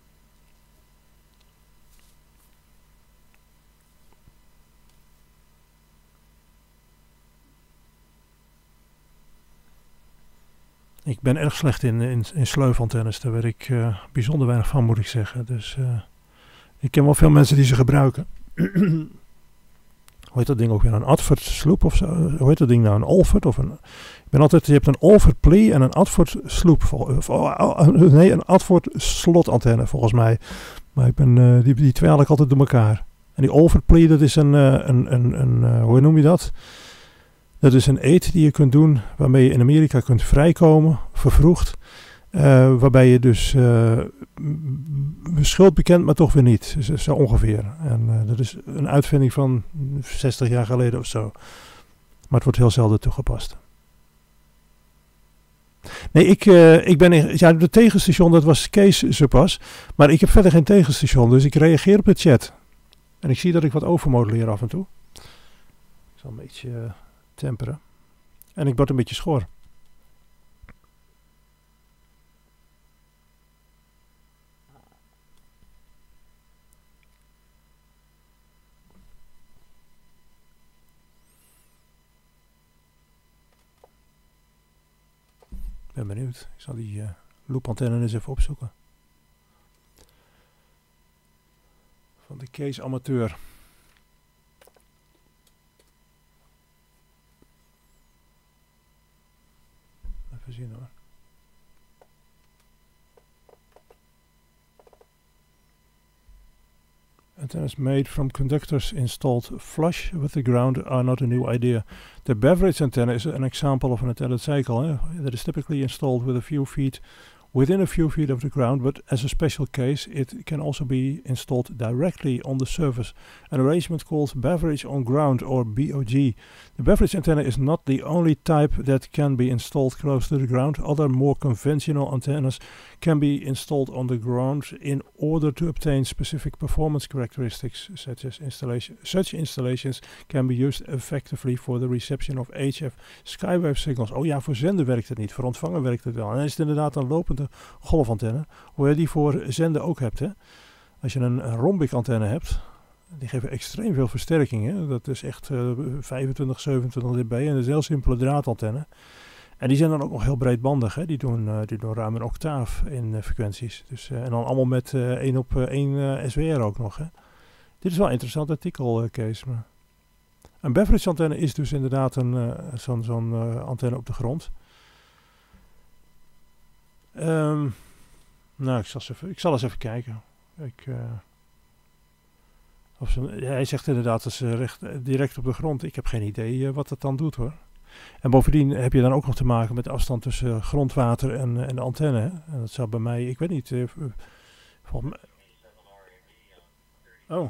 B: Ik ben erg slecht in, in, in sleufantennes. Daar weet ik uh, bijzonder weinig van, moet ik zeggen. Dus uh, ik ken wel veel mensen die ze gebruiken. Hoe heet dat ding ook weer? Een Adford sloop of zo? Hoe heet dat ding nou? Een Alford? Of een, ik ben altijd, je hebt een Alford Plea en een Adford sloop. Of, nee, een Adford slotantenne volgens mij. Maar ik ben, uh, die, die twee haal ik altijd door elkaar. En die Alford Plea, dat is een, uh, een, een, een uh, hoe noem je dat? Dat is een eet die je kunt doen waarmee je in Amerika kunt vrijkomen, vervroegd. Uh, waarbij je dus uh, schuld bekend, maar toch weer niet. Dus, zo ongeveer. En uh, dat is een uitvinding van zestig jaar geleden of zo. Maar het wordt heel zelden toegepast. Nee, ik, uh, ik ben in, ja, de tegenstation, dat was Kees zo pas. Maar ik heb verder geen tegenstation, dus ik reageer op de chat. En ik zie dat ik wat overmoduleer af en toe. Ik zal een beetje uh, temperen. En ik word een beetje schor. Ik ben benieuwd. Ik zal die uh, loopantenne eens even opzoeken. Van de Kees Amateur. Even zien hoor. Antennas made from conductors installed flush with the ground are not a new idea. The beverage antenna is an example of an antenna cycle eh, that is typically installed with a few feet within a few feet of the ground, but as a special case, it can also be installed directly on the surface. An arrangement called beverage on ground or B O G. The beverage antenna is not the only type that can be installed close to the ground. Other more conventional antennas can be installed on the ground in order to obtain specific performance characteristics, such as installation. Such installations can be used effectively for the reception of H F skywave signals. Oh ja, voor zenden werkt het niet, voor ontvangen werkt het wel. En dan is het inderdaad een lopende golfantenne, hoe je die voor zenden ook hebt. Hè? Als je een, een rhombic antenne hebt, die geven extreem veel versterking. Hè? Dat is echt uh, vijfentwintig, zevenentwintig dB en dat is een heel simpele draadantenne. En die zijn dan ook nog heel breedbandig. Hè? Die, doen, uh, die doen ruim een octaaf in uh, frequenties. Dus, uh, en dan allemaal met uh, één op één uh, S W R ook nog. Hè? Dit is wel een interessant artikel, uh, Kees. Maar een beverage antenne is dus inderdaad een, uh, zo'n zo'n uh, antenne op de grond. Um, nou, ik zal, eens even, ik zal eens even kijken. Ik, uh, of ze, ja, hij zegt inderdaad dat ze recht, direct op de grond. Ik heb geen idee uh, wat dat dan doet hoor. En bovendien heb je dan ook nog te maken met de afstand tussen grondwater en, en de antenne. Hè? En dat zou bij mij, ik weet niet. Uh, volgens mij. Oh.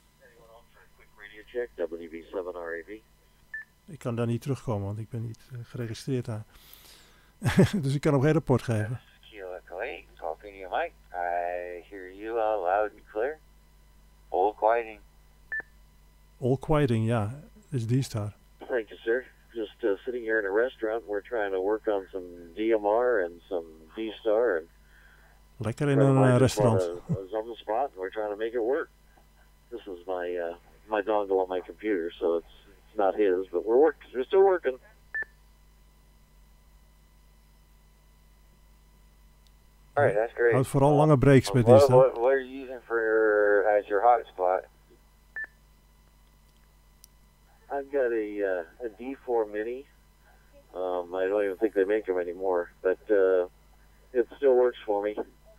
B: Ik kan daar niet terugkomen, want ik ben niet uh, geregistreerd daar. Dus ik kan nog geen rapport geven.
G: Talking to you, Mike. I hear you uh, loud and clear. All quieting.
B: All quieting, ja. Is D-Star.
G: Thank you, sir. Just uh, sitting here in a restaurant. We're trying to work on some D M R and some D-Star. And
B: lekker in een uh, restaurant.
G: Was on the spot, and we're trying to make it work. This is my uh, my dongle on my computer, so it's it's not his, but we're working. We're still working. All right, that's great.
B: Houd vooral lange breaks met
G: what,
B: D-Star.
G: What, what are you using for your, as your hotspot? got a uh, a D four Mini. Um, I don't even think they make them anymore, but uh, it still works for me.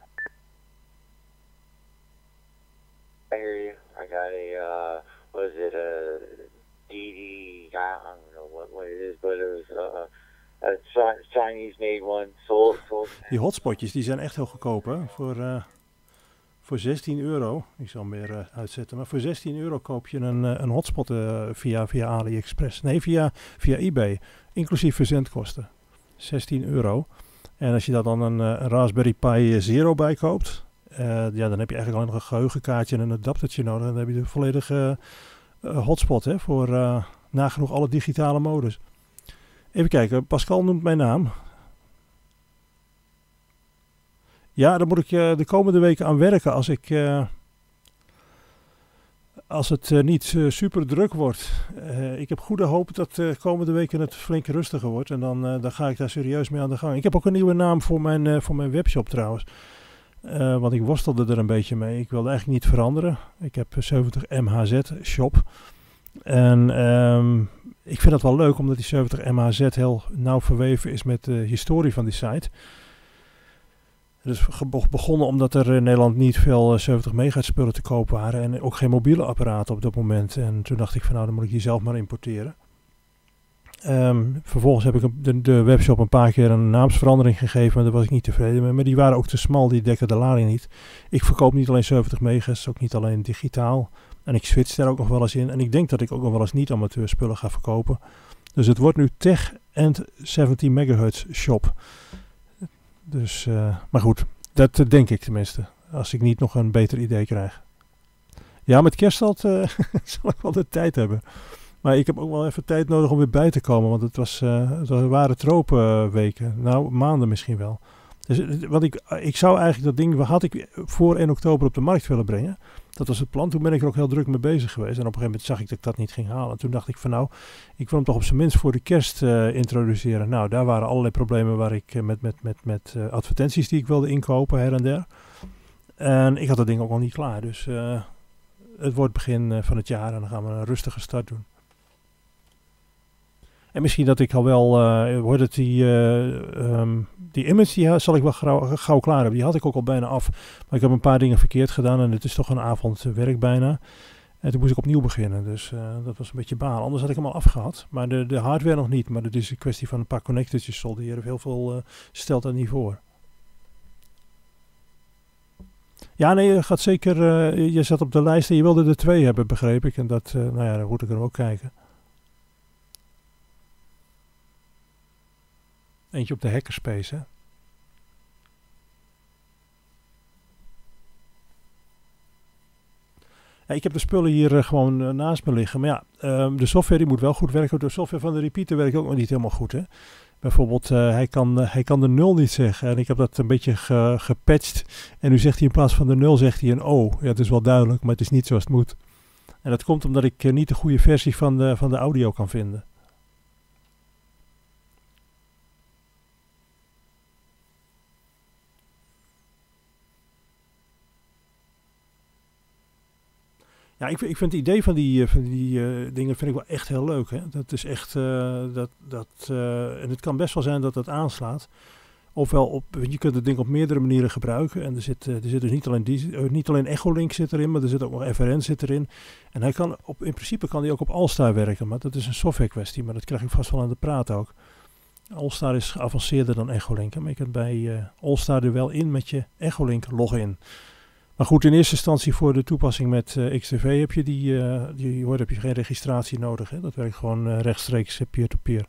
G: I hear you. I got a, uh, what is it, a D D, I don't know what, what it is, but it was uh, a Chi- Chinese-made one. Sold, sold.
B: Die hotspotjes die zijn echt heel goedkoop, hè? Voor, uh, voor zestien euro. Ik zal hem weer uh, uitzetten. Maar voor zestien euro koop je een, uh, een hotspot uh, via, via AliExpress. Nee, via, via eBay. Inclusief verzendkosten. zestien euro. En als je daar dan een, een Raspberry Pi Zero bij koopt. Uh, ja, dan heb je eigenlijk alleen nog een geheugenkaartje en een adaptertje nodig. Dan heb je de volledige uh, hotspot, hè, voor uh, nagenoeg alle digitale modus. Even kijken, Pascal noemt mijn naam. Ja, daar moet ik uh, de komende weken aan werken als ik... Uh, als het uh, niet uh, super druk wordt. Uh, ik heb goede hoop dat de uh, komende weken het flink rustiger wordt. En dan, uh, dan ga ik daar serieus mee aan de gang. Ik heb ook een nieuwe naam voor mijn, uh, voor mijn webshop trouwens. Uh, want ik worstelde er een beetje mee. Ik wilde eigenlijk niet veranderen. Ik heb zeventig M H Z shop. En um, ik vind dat wel leuk, omdat die zeventig M H Z heel nauw verweven is met de historie van die site. Het is begonnen omdat er in Nederland niet veel zeventig megahertz spullen te koop waren. En ook geen mobiele apparaten op dat moment. En toen dacht ik van nou, dan moet ik die zelf maar importeren. Um, vervolgens heb ik de, de webshop een paar keer een naamsverandering gegeven, maar daar was ik niet tevreden mee. Maar die waren ook te smal, die dekken de lading niet. Ik verkoop niet alleen zeventig megahertz, ook niet alleen digitaal. En ik switch daar ook nog wel eens in. En ik denk dat ik ook nog wel eens niet-amateur spullen ga verkopen. Dus het wordt nu Tech and zeventig megahertz shop. Dus, uh, maar goed, dat uh, denk ik tenminste. Als ik niet nog een beter idee krijg. Ja, met kerststad uh, zal ik wel de tijd hebben. Maar ik heb ook wel even tijd nodig om weer bij te komen. Want het, was, uh, het waren tropenweken. Nou, maanden misschien wel. Dus, want ik, ik zou eigenlijk dat ding, had ik voor één oktober op de markt willen brengen. Dat was het plan. Toen ben ik er ook heel druk mee bezig geweest. En op een gegeven moment zag ik dat ik dat niet ging halen. En toen dacht ik van nou, ik wil hem toch op zijn minst voor de kerst uh, introduceren. Nou, daar waren allerlei problemen waar ik uh, met, met, met, met uh, advertenties die ik wilde inkopen her en der. En ik had dat ding ook al niet klaar. Dus uh, het wordt begin uh, van het jaar en dan gaan we een rustige start doen. En misschien dat ik al wel, uh, hoort het die, uh, um, die image, die zal ik wel gauw, gauw klaar hebben. Die had ik ook al bijna af. Maar ik heb een paar dingen verkeerd gedaan en het is toch een avond werk bijna. En toen moest ik opnieuw beginnen, dus uh, dat was een beetje baal. Anders had ik hem al afgehad, maar de, de hardware nog niet. Maar het is een kwestie van een paar connectortjes solderen. Heel veel uh, stelt dat niet voor. Ja, nee, je gaat zeker, uh, je zat op de lijst en je wilde er twee hebben, begreep ik. En dat, uh, nou ja, dan moet ik er ook kijken. Eentje op de hackerspace, hè. Ja, ik heb de spullen hier uh, gewoon uh, naast me liggen. Maar ja, um, de software die moet wel goed werken. De software van de repeater werkt ook nog niet helemaal goed, hè. Bijvoorbeeld, uh, hij, kan, uh, hij kan de nul niet zeggen. En ik heb dat een beetje ge, gepatcht. En nu zegt hij in plaats van de nul, zegt hij een O. Ja, het is wel duidelijk, maar het is niet zoals het moet. En dat komt omdat ik uh, niet de goede versie van de, van de audio kan vinden. Ja, ik, ik vind het idee van die, van die uh, dingen vind ik wel echt heel leuk. Hè? Dat is echt, uh, dat, dat, uh, en het kan best wel zijn dat dat aanslaat. Ofwel, op, je kunt het ding op meerdere manieren gebruiken. En er zit, uh, er zit dus niet alleen, die, uh, niet alleen Echolink zit erin, maar er zit ook nog F R N zit erin. En hij kan op, in principe kan hij ook op Allstar werken, maar dat is een software kwestie. Maar dat krijg ik vast wel aan de praat ook. Allstar is geavanceerder dan Echolink. Maar je kunt bij uh, Allstar er wel in met je Echolink login. Maar goed, in eerste instantie voor de toepassing met uh, X T V heb je die, uh, die hoort, heb je geen registratie nodig. Hè? Dat werkt gewoon uh, rechtstreeks peer-to-peer.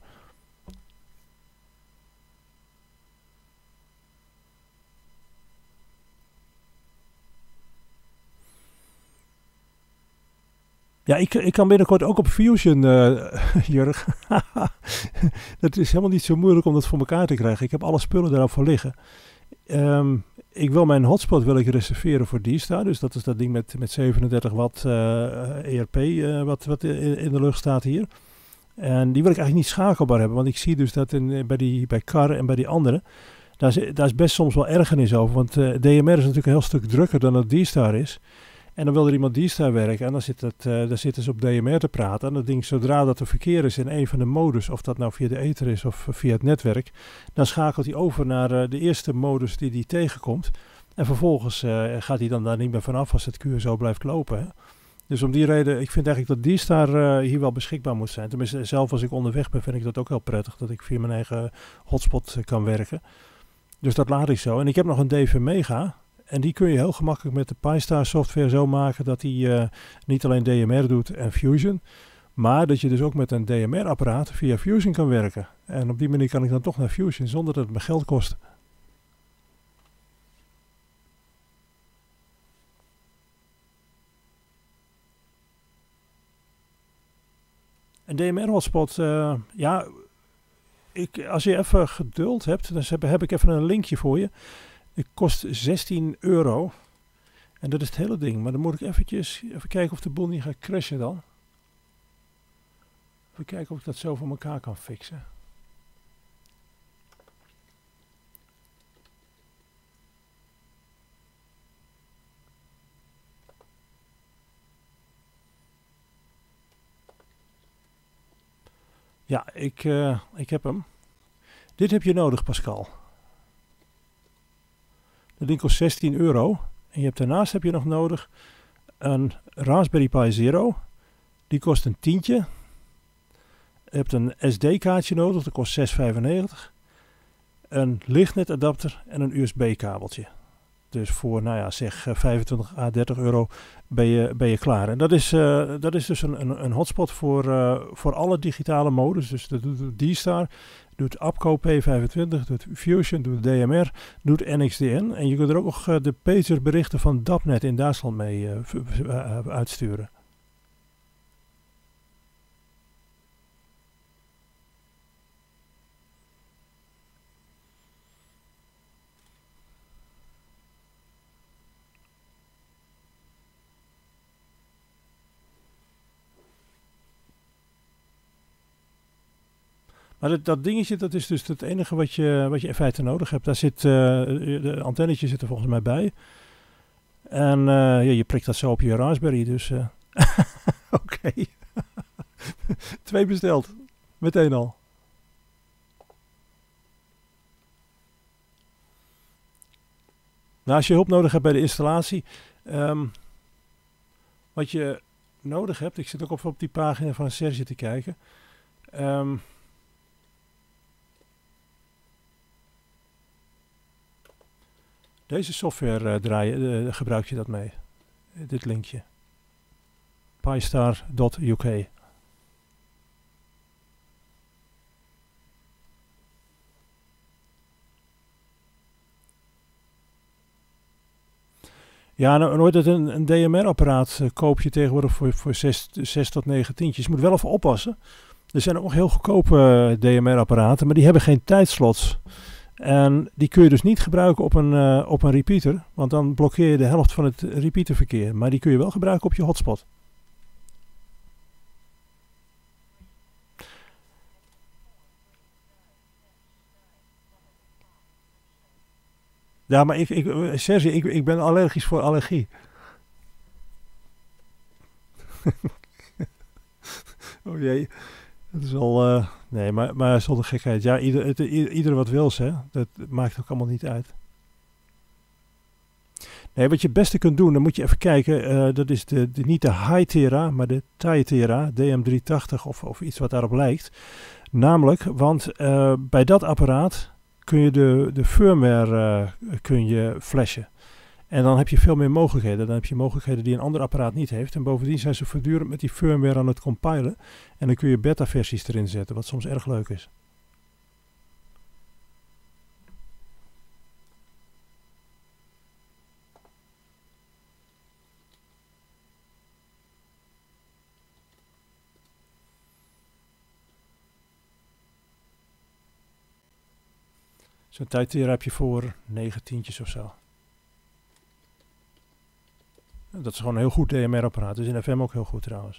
B: Ja, ik, ik kan binnenkort ook op Fusion, uh, Jurg. Dat is helemaal niet zo moeilijk om dat voor elkaar te krijgen. Ik heb alle spullen daarop voor liggen. Um, ik wil mijn hotspot wil ik reserveren voor D-Star. Dus dat is dat ding met, met zevenendertig watt uh, E R P uh, wat, wat in, in de lucht staat hier. En die wil ik eigenlijk niet schakelbaar hebben. Want ik zie dus dat in, bij, die, bij Car en bij die andere, daar is, daar is best soms wel ergernis over. Want uh, D M R is natuurlijk een heel stuk drukker dan dat D-Star is. En dan wil er iemand D-Star werken en dan, zit het, uh, dan zitten ze op D M R te praten. En dan denk ik, zodra dat er verkeer is in een van de modus, of dat nou via de ether is of via het netwerk, dan schakelt hij over naar uh, de eerste modus die hij tegenkomt. En vervolgens uh, gaat hij dan daar niet meer vanaf als het Q S O blijft lopen. Hè? Dus om die reden, ik vind eigenlijk dat D-Star uh, hier wel beschikbaar moet zijn. Tenminste, zelf als ik onderweg ben, vind ik dat ook heel prettig, dat ik via mijn eigen hotspot uh, kan werken. Dus dat laat ik zo. En ik heb nog een D V Mega. En die kun je heel gemakkelijk met de Pi-Star software zo maken dat hij uh, niet alleen D M R doet en Fusion, maar dat je dus ook met een D M R-apparaat via Fusion kan werken. En op die manier kan ik dan toch naar Fusion zonder dat het me geld kost. Een D M R-hotspot, uh, ja, ik, als je even geduld hebt, dan heb, heb ik even een linkje voor je. Het kost zestien euro. En dat is het hele ding. Maar dan moet ik eventjes even kijken of de boel niet gaat crashen dan. Even kijken of ik dat zo voor elkaar kan fixen. Ja, ik, uh, ik heb hem. Dit heb je nodig, Pascal. Dat ding kost zestien euro. En je hebt daarnaast heb je nog nodig een Raspberry Pi Zero. Die kost een tientje. Je hebt een S D-kaartje nodig. Dat kost zes vijfennegentig. Een lichtnetadapter en een U S B-kabeltje. Dus voor, nou ja, zeg vijfentwintig à dertig euro ben je, ben je klaar. En dat is, uh, dat is dus een, een, een hotspot voor, uh, voor alle digitale modus. Dus dat doet D-Star, doet APCO P vijfentwintig, doet Fusion, doet D M R, doet N X D N. En je kunt er ook nog uh, de pagerberichten van Dapnet in Duitsland mee uh, uh, uitsturen. Maar dat, dat dingetje, dat is dus het enige wat je, wat je in feite nodig hebt. Daar zit, uh, de antennetje zit er volgens mij bij. En uh, ja, je prikt dat zo op je Raspberry, dus... Uh. Oké. Okay. Twee besteld. Meteen al. Nou, als je hulp nodig hebt bij de installatie... Um, wat je nodig hebt... Ik zit ook op, op die pagina van Serge te kijken... Um, Deze software uh, draaien, uh, gebruik je dat mee. Uh, dit linkje. Pistar dot U K. Ja, nou, nooit dat een, een D M R-apparaat uh, koop je tegenwoordig voor, voor zes tot negen tientjes. Je moet wel even oppassen. Er zijn ook nog heel goedkope uh, D M R-apparaten, maar die hebben geen tijdslots. En die kun je dus niet gebruiken op een, uh, op een repeater, want dan blokkeer je de helft van het repeaterverkeer. Maar die kun je wel gebruiken op je hotspot. Ja, maar ik, ik, Serge, ik, ik ben allergisch voor allergie. Oh jee. Dat is al... Uh, nee, maar, maar zonder gekheid. Ja, ieder, het, ieder wat wil ze. Dat maakt ook allemaal niet uit. Nee, wat je het beste kunt doen, dan moet je even kijken. Uh, dat is de, de, niet de Hytera, maar de Taitera, D M driehonderdtachtig of, of iets wat daarop lijkt. Namelijk, want uh, bij dat apparaat kun je de, de firmware uh, kun je flashen. En dan heb je veel meer mogelijkheden. Dan heb je mogelijkheden die een ander apparaat niet heeft. En bovendien zijn ze voortdurend met die firmware aan het compilen. En dan kun je beta-versies erin zetten, wat soms erg leuk is. Zo'n tijdtier heb je voor negen tientjes of zo. Dat is gewoon een heel goed D M R-apparaat. Dus in F M ook heel goed trouwens.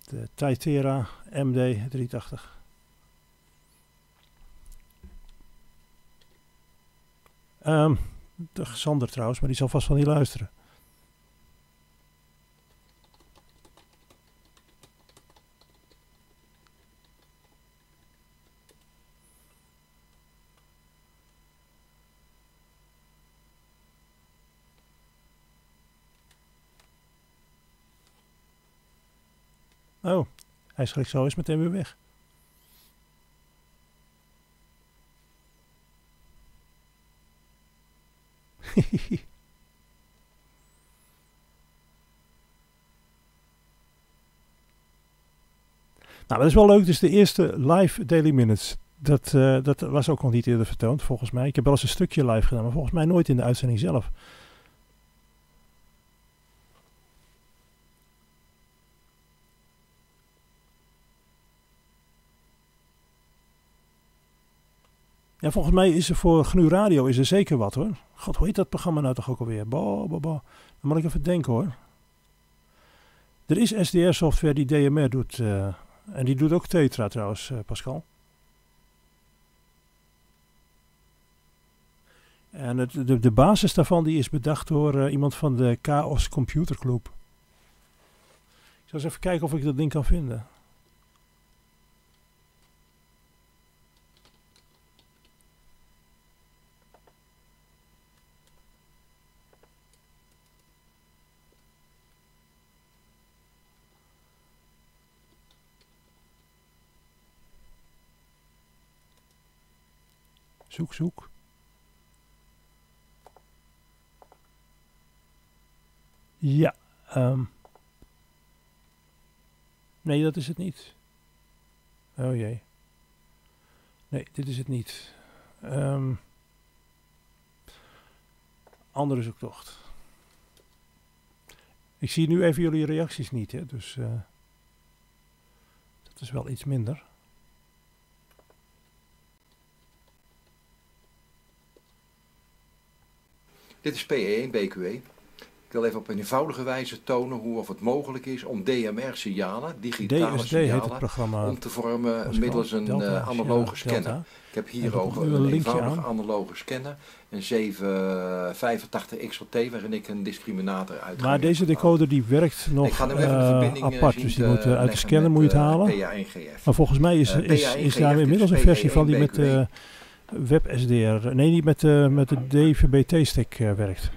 B: De Taitera M D driehonderdtachtig. Um, de Sander trouwens, maar die zal vast wel niet luisteren. Oh, hij schrikt zo eens meteen weer weg. Nou, dat is wel leuk. Dus de eerste live Daily Minutes. Dat, uh, dat was ook nog niet eerder vertoond, volgens mij. Ik heb wel eens een stukje live gedaan, maar volgens mij nooit in de uitzending zelf. Ja, volgens mij is er voor G N U Radio is er zeker wat hoor. God, hoe heet dat programma nou toch ook alweer? Bo, bo, bo. Dan moet ik even denken hoor. Er is S D R-software die D M R doet. Uh, en die doet ook Tetra trouwens, uh, Pascal. En het, de, de basis daarvan die is bedacht door uh, iemand van de Chaos Computer Club. Ik zal eens even kijken of ik dat ding kan vinden. Zoek, zoek. Ja. Um. Nee, dat is het niet. Oh jee. Nee, dit is het niet. Um. Andere zoektocht. Ik zie nu even jullie reacties niet, hè? Dus uh, dat is wel iets minder.
H: Dit is P E één B Q E. Ik wil even op een eenvoudige wijze tonen hoe of het mogelijk is om D M R-signalen, digitale
B: D S D
H: signalen,
B: heet het programma,
H: om te vormen
B: Pascal,
H: middels een
B: Delta,
H: uh, analoge
B: ja,
H: scanner.
B: Delta.
H: Ik heb hier
B: en
H: ook
B: een,
H: een,
B: een
H: eenvoudige
B: aan.
H: analoge scanner, een zeven vijfentachtig X L T, waarin ik een discriminator uit.
B: Maar deze decoder die werkt nog uh, apart, dus die moet uh, uit de scanner moet je het halen.
H: P A één G F.
B: Maar volgens mij is, is, is, is daar inmiddels een versie van die met uh, Web S D R, nee niet met, uh, met de D V B T-stick uh, werkt.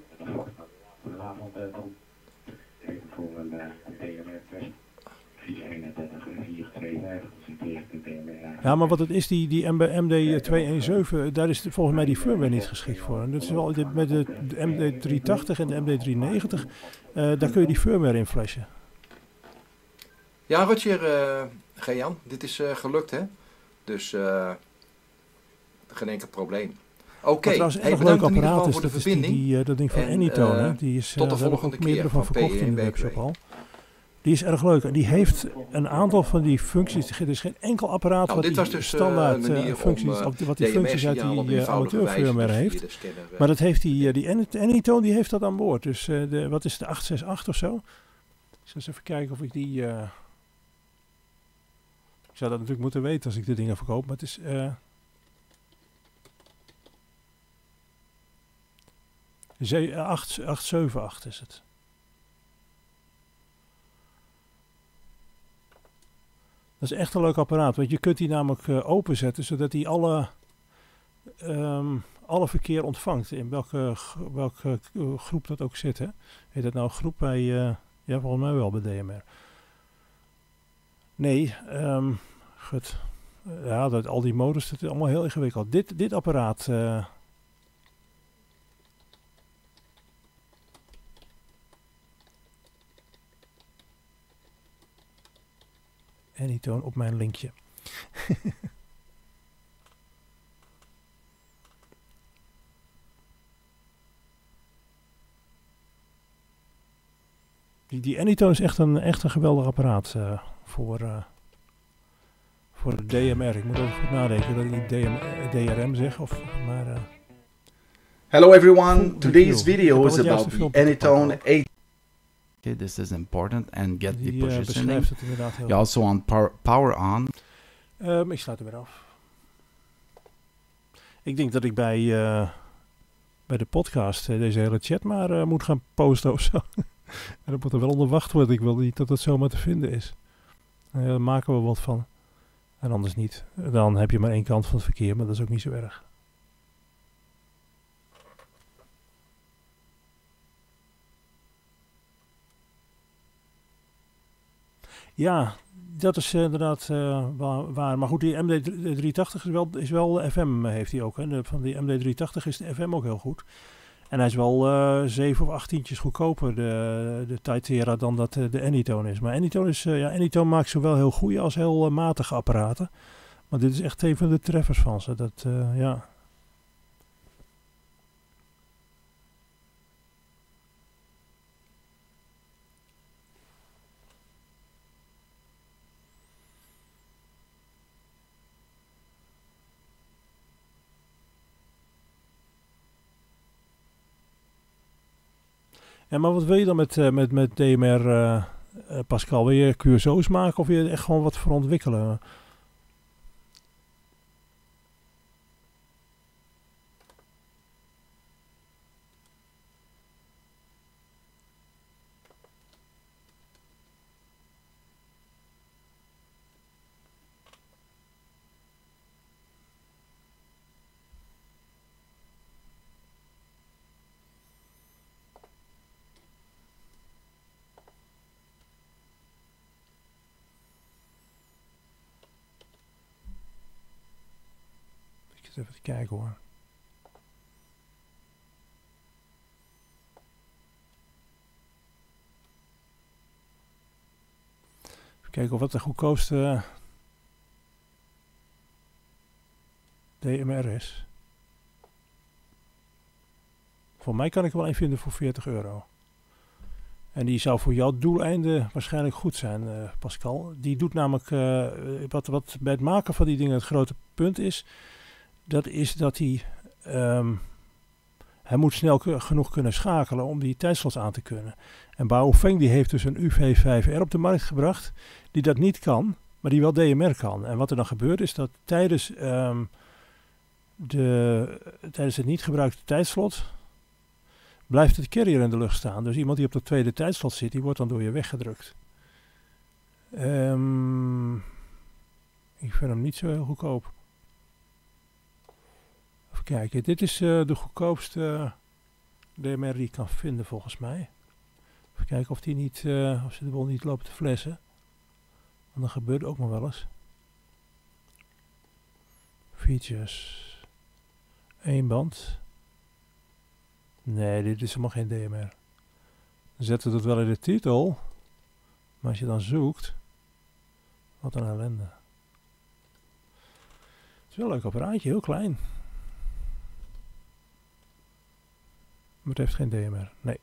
B: Ja, maar wat het is, die, die M D tweehonderdzeven, daar is de, volgens mij die firmware niet geschikt voor. En dat is wel met de, de M D driehonderdtachtig en de M D driehonderdnegentig, uh, daar kun je die firmware in flashen.
H: Ja, Roger, uh, G-Jan, dit is uh, gelukt, hè? Dus uh, geen enkel probleem. Oké, okay.
B: Trouwens, een
H: hey,
B: erg leuk apparaat is, dat is die, die, uh, dat ding van Anytone. Uh, die is, uh,
H: tot de volgende
B: ook meerdere van
H: van
B: verkocht in de webshop al. Die is erg leuk en die heeft een aantal van die functies. Er is geen enkel apparaat nou, wat die dus, standaard uh, functies, om, uh, wat die functies uit die uh, amateurfirmware heeft. Scanner, uh, maar dat heeft die, uh, die Anytone, die heeft dat aan boord. Dus uh, de, wat is de acht zes acht of zo? Ik zal eens even kijken of ik die... Uh, ik zou dat natuurlijk moeten weten als ik de dingen verkoop, maar het is... Uh, acht zeven acht is het. Dat is echt een leuk apparaat, want je kunt die namelijk uh, openzetten, zodat hij alle, um, alle verkeer ontvangt, in welke, welke uh, groep dat ook zit. Hè? Heet dat nou groep bij, uh, ja volgens mij wel bij D M R. Nee, um, goed. Uh, ja, dat, al die modus, dat is allemaal heel ingewikkeld. Dit, dit apparaat... Uh, Anytone op mijn linkje. die, die Anytone is echt een, echt een geweldig apparaat uh, voor, uh, voor de D M R. Ik moet even goed nadenken dat ik niet D M, D R M zeg. Of, maar, uh,
I: Hello everyone, today's video is about the Anytone eight. Okay, this is important. And get the
B: Die uh,
I: positioning.
B: beschrijft het inderdaad heel
I: You
B: goed.
I: also want power, power on.
B: Um, ik sluit hem weer af. Ik denk dat ik bij, uh, bij de podcast uh, deze hele chat maar uh, moet gaan posten of zo. En dat moet er wel onder wachtwoord. Ik wil niet dat het zomaar te vinden is. Uh, daar maken we wat van. En anders niet. Dan heb je maar één kant van het verkeer, maar dat is ook niet zo erg. Ja, dat is uh, inderdaad uh, waar, waar. Maar goed, die M D driehonderdtachtig is wel, is wel F M, heeft hij ook. Hè. De, van die M D driehonderdtachtig is de F M ook heel goed. En hij is wel uh, zeven of acht tientjes goedkoper, de, de Titera, dan dat uh, de Anytone is. Maar Anytone, is, uh, ja, Anytone maakt zowel heel goede als heel uh, matige apparaten. Maar dit is echt een van de treffers van ze. Dat, uh, ja... Ja, maar wat wil je dan met, uh, met, met D M R, uh, uh, Pascal? Wil je Q S O's maken of wil je echt gewoon wat voor ontwikkelen? Even te kijken hoor. Even kijken of wat de goedkoopste uh, D M R is. Voor mij kan ik er wel een vinden voor veertig euro. En die zou voor jouw doeleinden waarschijnlijk goed zijn, uh, Pascal. Die doet namelijk, uh, wat, wat bij het maken van die dingen het grote punt is... Dat is dat hij, um, hij moet snel k- genoeg kunnen schakelen om die tijdslots aan te kunnen. En Baofeng die heeft dus een U V vijf R op de markt gebracht die dat niet kan, maar die wel D M R kan. En wat er dan gebeurt is dat tijdens, um, de, tijdens het niet gebruikte tijdslot blijft het carrier in de lucht staan. Dus iemand die op dat tweede tijdslot zit, die wordt dan door je weggedrukt. Um, ik vind hem niet zo heel goedkoop. Even kijken, dit is uh, de goedkoopste D M R die ik kan vinden volgens mij. Even kijken of die niet, uh, of ze de boel niet lopen te flessen. Want dat gebeurt ook nog wel eens. Features. Eén band. Nee, dit is helemaal geen D M R. Dan zetten we het wel in de titel. Maar als je dan zoekt. Wat een ellende. Het is wel een leuk apparaatje, heel klein. Maar het heeft geen D M R, nee.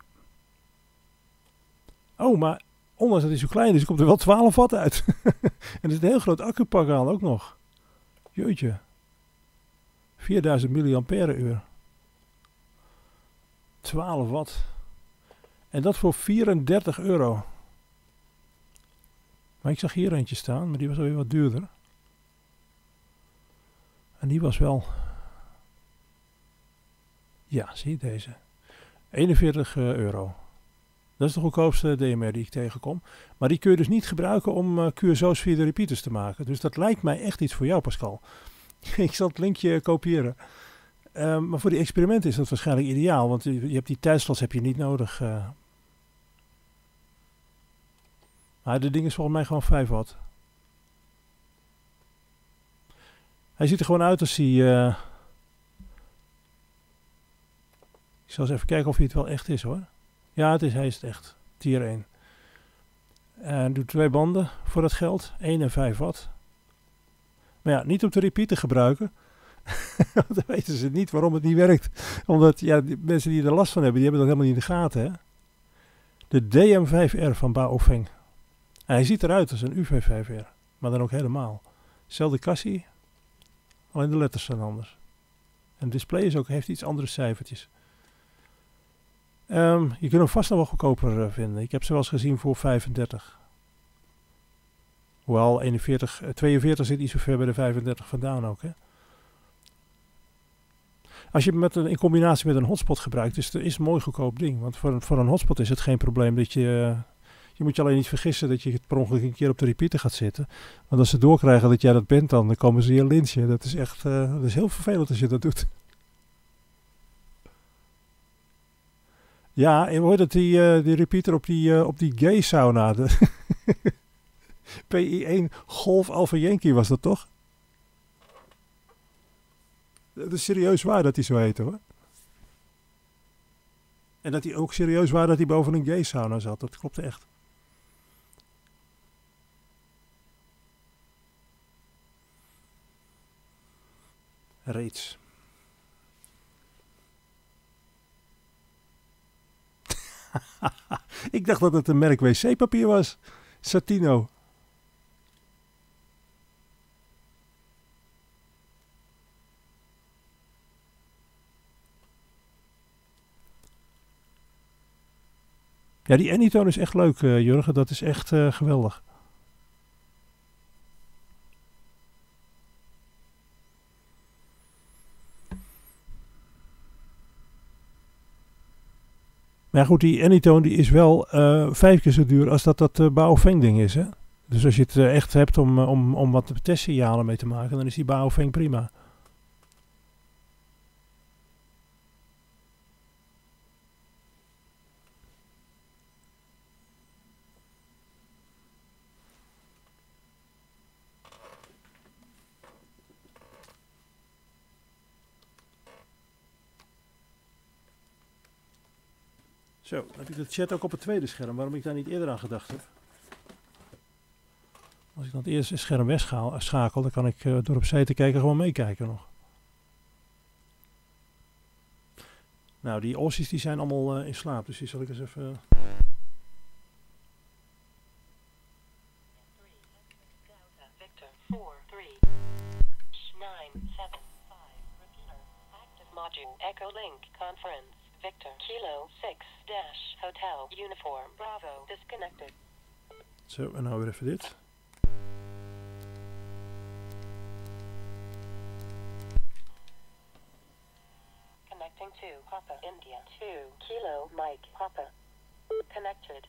B: Oh, maar ondanks dat hij zo klein is, komt er wel twaalf watt uit. En er is een heel groot accupak aan ook nog. Jeetje. vierduizend milliampère uur. twaalf watt. En dat voor vierendertig euro. Maar ik zag hier eentje staan, maar die was alweer wat duurder. En die was wel... Ja, zie je deze. eenenveertig euro. Dat is de goedkoopste D M R die ik tegenkom. Maar die kun je dus niet gebruiken om uh, Q S O's via de repeaters te maken. Dus dat lijkt mij echt iets voor jou, Pascal. Ik zal het linkje kopiëren. Uh, maar voor die experimenten is dat waarschijnlijk ideaal. Want je, je hebt die tijdslots heb je niet nodig. Uh. Maar dit ding is volgens mij gewoon vijf watt. Hij ziet er gewoon uit als hij... Uh, ik zal eens even kijken of hij het wel echt is hoor. Ja, het is, hij is het echt. Tier één. En doet twee banden voor dat geld. één en vijf watt. Maar ja, niet op de repeater gebruiken. Dan weten ze niet waarom het niet werkt. Omdat ja, die mensen die er last van hebben, die hebben dat helemaal niet in de gaten. Hè? De D M vijf R van Baofeng. En hij ziet eruit als een U V vijf R. Maar dan ook helemaal. Zelfde kassie. Alleen de letters zijn anders. En het display is ook, heeft iets andere cijfertjes. Um, je kunt hem vast nog wel goedkoper uh, vinden. Ik heb ze wel eens gezien voor vijfendertig. Hoewel eenenveertig, tweeënveertig zit iets zo ver bij de vijfendertig vandaan ook. Hè? Als je het met een, in combinatie met een hotspot gebruikt, is het is een mooi goedkoop ding. Want voor een, voor een hotspot is het geen probleem dat je... Uh, je moet je alleen niet vergissen dat je het per ongeluk een keer op de repeater gaat zitten. Want als ze doorkrijgen dat jij dat bent, dan, dan komen ze je lynchen. Dat is echt uh, dat is heel vervelend als je dat doet. Ja, en hoor dat die, uh, die repeater op die, uh, op die gay sauna. De P I één Golf Alpha Yankee was dat toch? Dat is serieus waar dat hij zo heet hoor. En dat hij ook serieus waar dat hij boven een gay sauna zat. Dat klopt echt. Reeds. Ik dacht dat het een merk wc-papier was. Satino. Ja, die Anytone is echt leuk, uh, Jurgen. Dat is echt uh, geweldig. Maar ja, goed, die Anytone die is wel uh, vijf keer zo duur als dat dat uh, Baofeng ding is, hè? Dus als je het uh, echt hebt om, uh, om, om wat testsignalen mee te maken, dan is die Baofeng prima. Zo, dan heb ik de chat ook op het tweede scherm, waarom ik daar niet eerder aan gedacht heb. Als ik dan het eerste scherm wegschakel, dan kan ik uh, door op zee te kijken gewoon meekijken nog. Nou, die Aussies die zijn allemaal uh, in slaap, dus die zal ik eens even... Uh...
C: Victor four three nine seven five repeater active module Echo Link conference Victor Kilo six dash Hotel Uniform Bravo disconnected.
B: Zo, en nou weer even dit.
C: Connecting to Papa India two Kilo Mike Papa connected.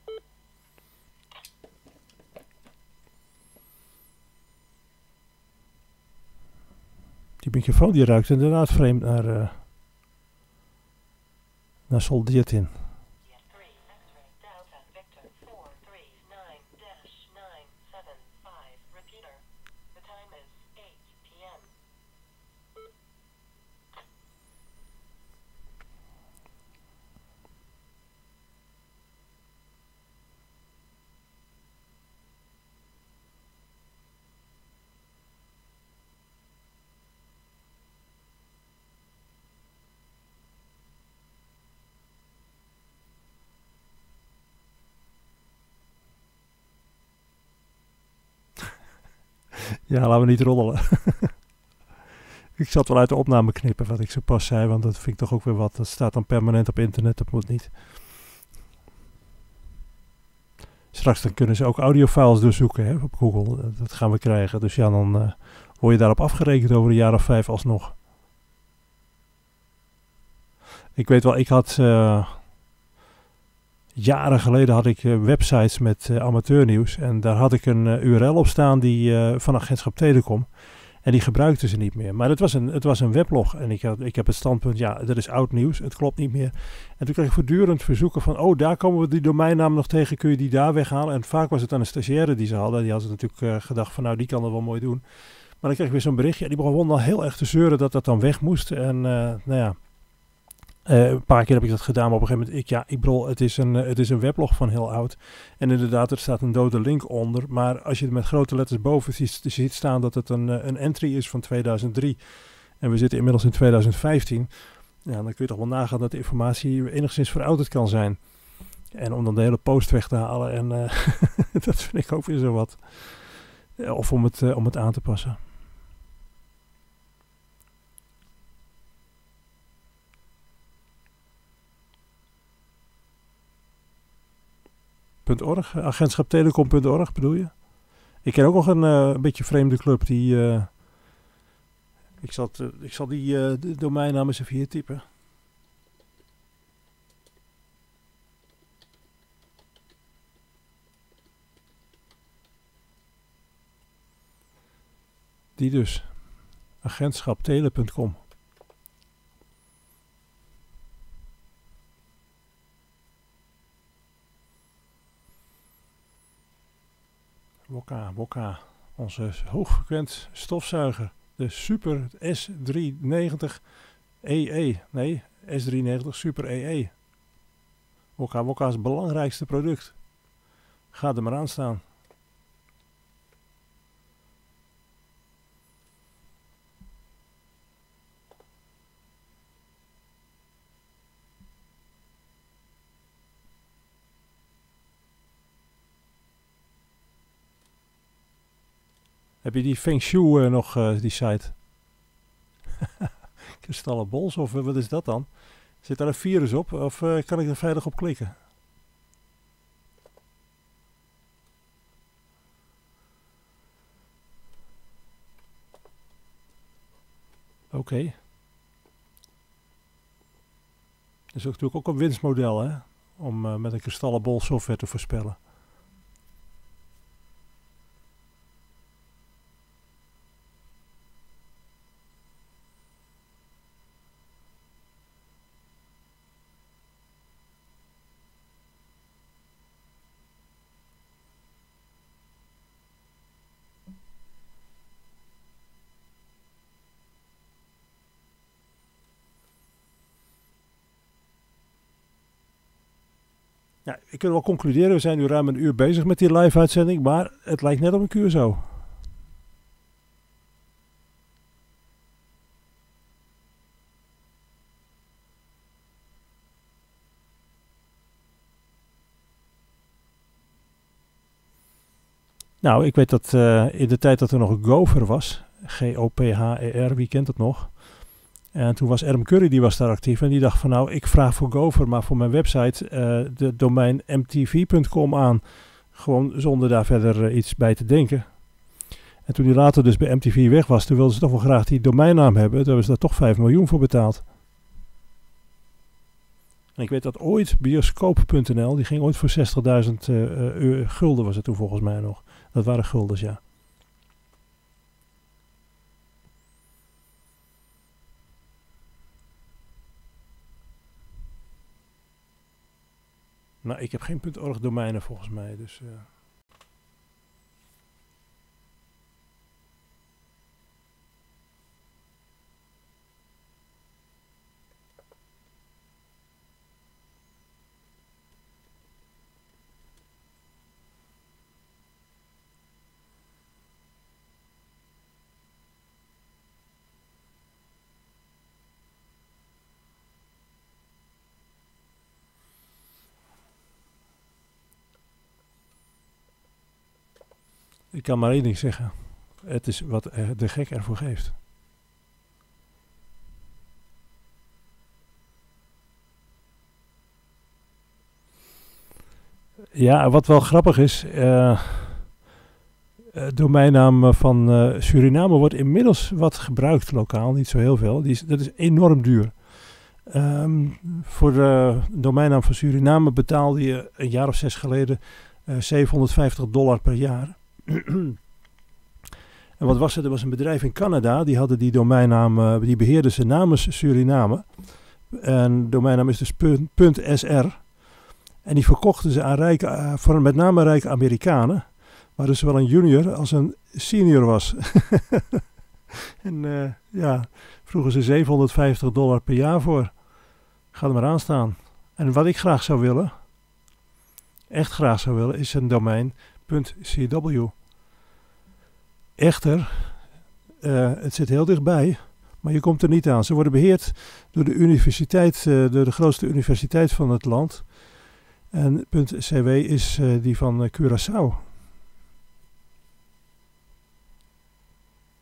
B: Die microfoon die ruikt inderdaad vreemd naar... Uh... naar soldeert in. Ja, laten we niet roddelen. Ik zat wel uit de opname knippen wat ik zo pas zei, want dat vind ik toch ook weer wat. Dat staat dan permanent op internet, dat moet niet. Straks dan kunnen ze ook audiofiles doorzoeken hè, op Google. Dat gaan we krijgen. Dus ja, dan uh, word je daarop afgerekend over een jaar of vijf alsnog. Ik weet wel, ik had... Uh, Jaren geleden had ik uh, websites met uh, amateurnieuws en daar had ik een uh, U R L op staan die, uh, van agentschap Telecom en die gebruikten ze niet meer. Maar het was een, het was een weblog en ik, had, ik heb het standpunt, ja, dat is oud nieuws, het klopt niet meer. En toen kreeg ik voortdurend verzoeken van, oh, daar komen we die domeinnaam nog tegen, kun je die daar weghalen? En vaak was het dan een stagiaire die ze hadden, die had natuurlijk uh, gedacht van, nou, die kan dat wel mooi doen. Maar dan kreeg ik weer zo'n berichtje, die begon dan heel erg te zeuren dat dat dan weg moest en uh, nou ja... Uh, een paar keer heb ik dat gedaan, maar op een gegeven moment, ik, ja, ik bedoel, het is, een, uh, het is een weblog van heel oud. En inderdaad, er staat een dode link onder. Maar als je het met grote letters boven ziet, ziet staan dat het een, uh, een entry is van tweeduizend drie. En we zitten inmiddels in tweeduizend vijftien. Ja, dan kun je toch wel nagaan dat de informatie enigszins verouderd kan zijn. En om dan de hele post weg te halen, en uh, dat vind ik ook weer zo wat. Uh, of om het, uh, om het aan te passen. .org, agentschap telecom punt org bedoel je? Ik ken ook nog een, uh, een beetje vreemde club die... Uh, ik, zal het, uh, ik zal die uh, de domeinnaam eens even hier typen. Die dus. agentschap tele punt com. Wokka, Wokka, onze hoogfrequent stofzuiger, de Super S driehonderdnegentig E E. Nee, S driehonderdnegentig Super E E. Wokka, Wokka's belangrijkste product. Ga er maar aan staan. Heb je die Feng Shui uh, nog, uh, die site? Kristallen bols, of uh, wat is dat dan? Zit daar een virus op, of uh, kan ik er veilig op klikken? Oké. Okay. Dat is ook natuurlijk ook een winstmodel, hè? Om uh, met een kristallenbol software te voorspellen. Ja, ik kan wel concluderen, we zijn nu ruim een uur bezig met die live-uitzending, maar het lijkt net op een Curaçao. Nou, ik weet dat uh, in de tijd dat er nog een Gopher was, G O P H E R, wie kent het nog? En toen was Adam Curry, die was daar actief en die dacht van nou, ik vraag voor Gopher, maar voor mijn website uh, de domein m t v punt com aan. Gewoon zonder daar verder uh, iets bij te denken. En toen hij later dus bij M T V weg was, toen wilden ze toch wel graag die domeinnaam hebben. Toen hebben ze daar toch vijf miljoen voor betaald. En ik weet dat ooit bioscoop punt n l, die ging ooit voor zestigduizend uh, uh, gulden was het toen volgens mij nog. Dat waren guldens, ja. Nou, ik heb geen .org domeinen volgens mij, dus... Uh... Ik kan maar één ding zeggen. Het is wat de gek ervoor geeft. Ja, wat wel grappig is. Uh, domeinnaam van uh, Suriname wordt inmiddels wat gebruikt lokaal. Niet zo heel veel. Die is, dat is enorm duur. Um, voor de domeinnaam van Suriname betaalde je een jaar of zes geleden uh, zevenhonderdvijftig dollar per jaar. En wat was het? Er was een bedrijf in Canada, die hadden die domeinnaam, uh, die beheerden ze namens Suriname. En domeinnaam is dus .sr. En die verkochten ze aan rijke, uh, voor met name rijke Amerikanen, waar dus zowel een junior als een senior was. En uh, ja, vroegen ze zevenhonderdvijftig dollar per jaar voor. Ga er maar aan staan. En wat ik graag zou willen, echt graag zou willen, is een domein .cw. Echter, uh, het zit heel dichtbij, maar je komt er niet aan. Ze worden beheerd door de universiteit, uh, door de grootste universiteit van het land. En .cw is uh, die van uh, Curaçao.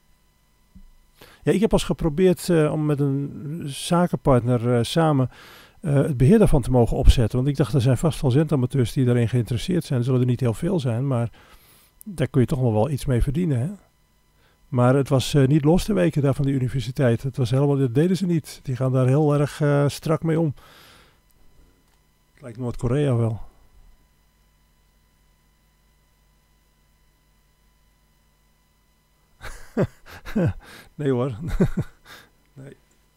B: Ja, ik heb als geprobeerd uh, om met een zakenpartner uh, samen uh, het beheer daarvan te mogen opzetten. Want ik dacht, er zijn vast wel zendamateurs die daarin geïnteresseerd zijn. Er zullen er niet heel veel zijn, maar daar kun je toch nog wel iets mee verdienen. Hè? Maar het was uh, niet los te weken daar van de universiteit. Het was helemaal, dat deden ze niet. Die gaan daar heel erg uh, strak mee om. Het lijkt Noord-Korea wel. Nee hoor. Nee.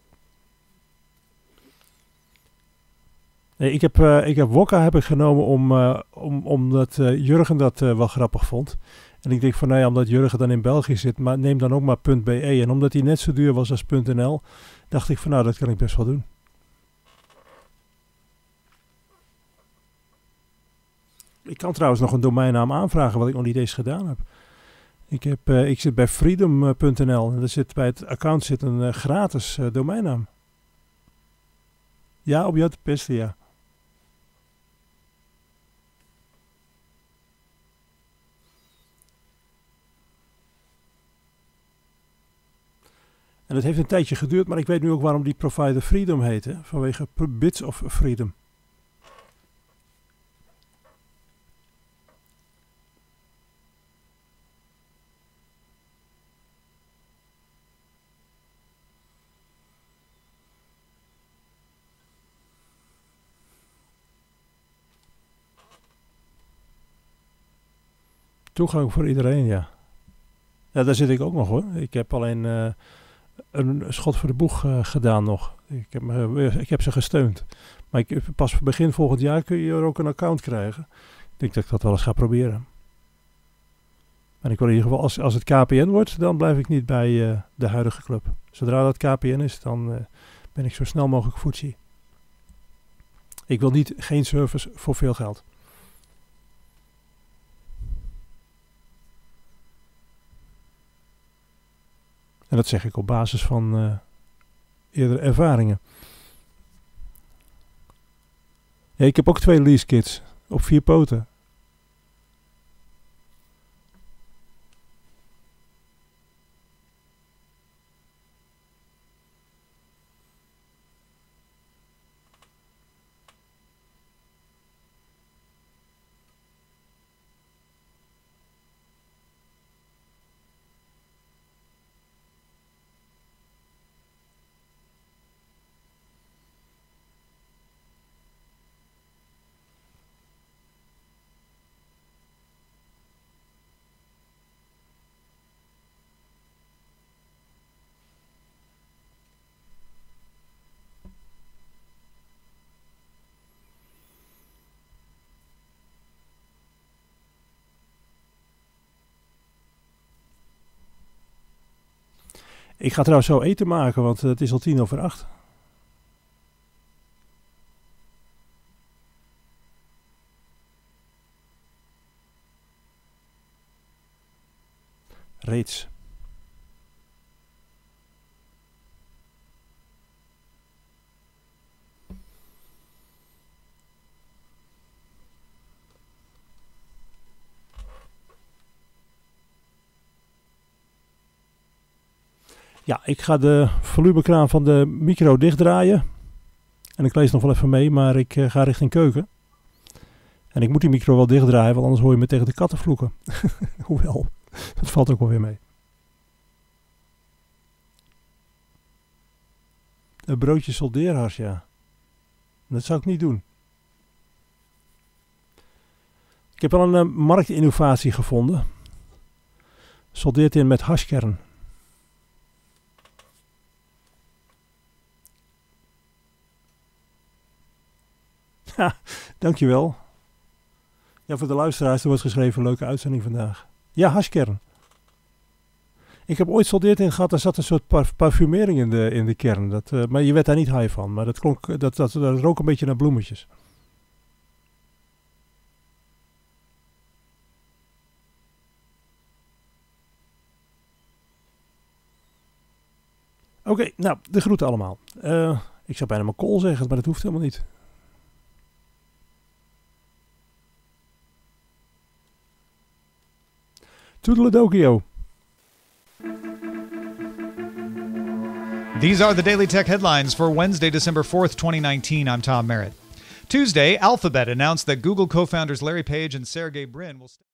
B: Nee, ik heb, uh, ik heb Wokka heb ik genomen om, uh, om, omdat uh, Jurgen dat uh, wel grappig vond. En ik denk van, nou ja, omdat Jurgen dan in België zit, maar neem dan ook maar .be. En omdat die net zo duur was als .nl, dacht ik van, nou, dat kan ik best wel doen. Ik kan trouwens nog een domeinnaam aanvragen, wat ik nog niet eens gedaan heb. Ik, heb, uh, ik zit bij freedom punt n l en er zit, bij het account zit een uh, gratis uh, domeinnaam. Ja, op jouw te pesten, ja. En het heeft een tijdje geduurd, maar ik weet nu ook waarom die provider Freedom heet. Hè? Vanwege Bits of Freedom. Toegang voor iedereen, ja. Ja, daar zit ik ook nog hoor. Ik heb alleen uh, een schot voor de boeg uh, gedaan nog. Ik heb, uh, ik heb ze gesteund. Maar ik, pas begin volgend jaar kun je er ook een account krijgen. Ik denk dat ik dat wel eens ga proberen. En ik wil in ieder geval, als, als het K P N wordt, dan blijf ik niet bij uh, de huidige club. Zodra dat K P N is, dan uh, ben ik zo snel mogelijk footsie. Ik wil niet, geen service voor veel geld. En dat zeg ik op basis van uh, eerdere ervaringen. Ja, ik heb ook twee lease kits op vier poten. Ik ga trouwens zo eten maken, want het is al tien over acht. Reeds. Ja, ik ga de volumekraan van de micro dichtdraaien. En ik lees nog wel even mee, maar ik uh, ga richting keuken. En ik moet die micro wel dichtdraaien, want anders hoor je me tegen de katten vloeken. Hoewel, dat valt ook wel weer mee. Een broodje soldeerhars, ja. Dat zou ik niet doen. Ik heb wel een uh, marktinnovatie gevonden. Soldeert in met hashkern. Ja, dankjewel. Ja, voor de luisteraars, er wordt geschreven, leuke uitzending vandaag. Ja, hashkern. Ik heb ooit soldeerd in gehad, er zat een soort parf parfumering in de, in de kern. Dat, uh, maar je werd daar niet high van, maar dat, klonk, dat, dat, dat, dat rook een beetje naar bloemetjes. Oké, okay, nou, de groeten allemaal. Uh, ik zou bijna mijn kool zeggen, maar dat hoeft helemaal niet. Toedeledokio.
J: These are the Daily Tech headlines for Wednesday, December fourth, twenty nineteen. I'm Tom Merritt. Tuesday, Alphabet announced that Google co-founders Larry Page and Sergey Brin will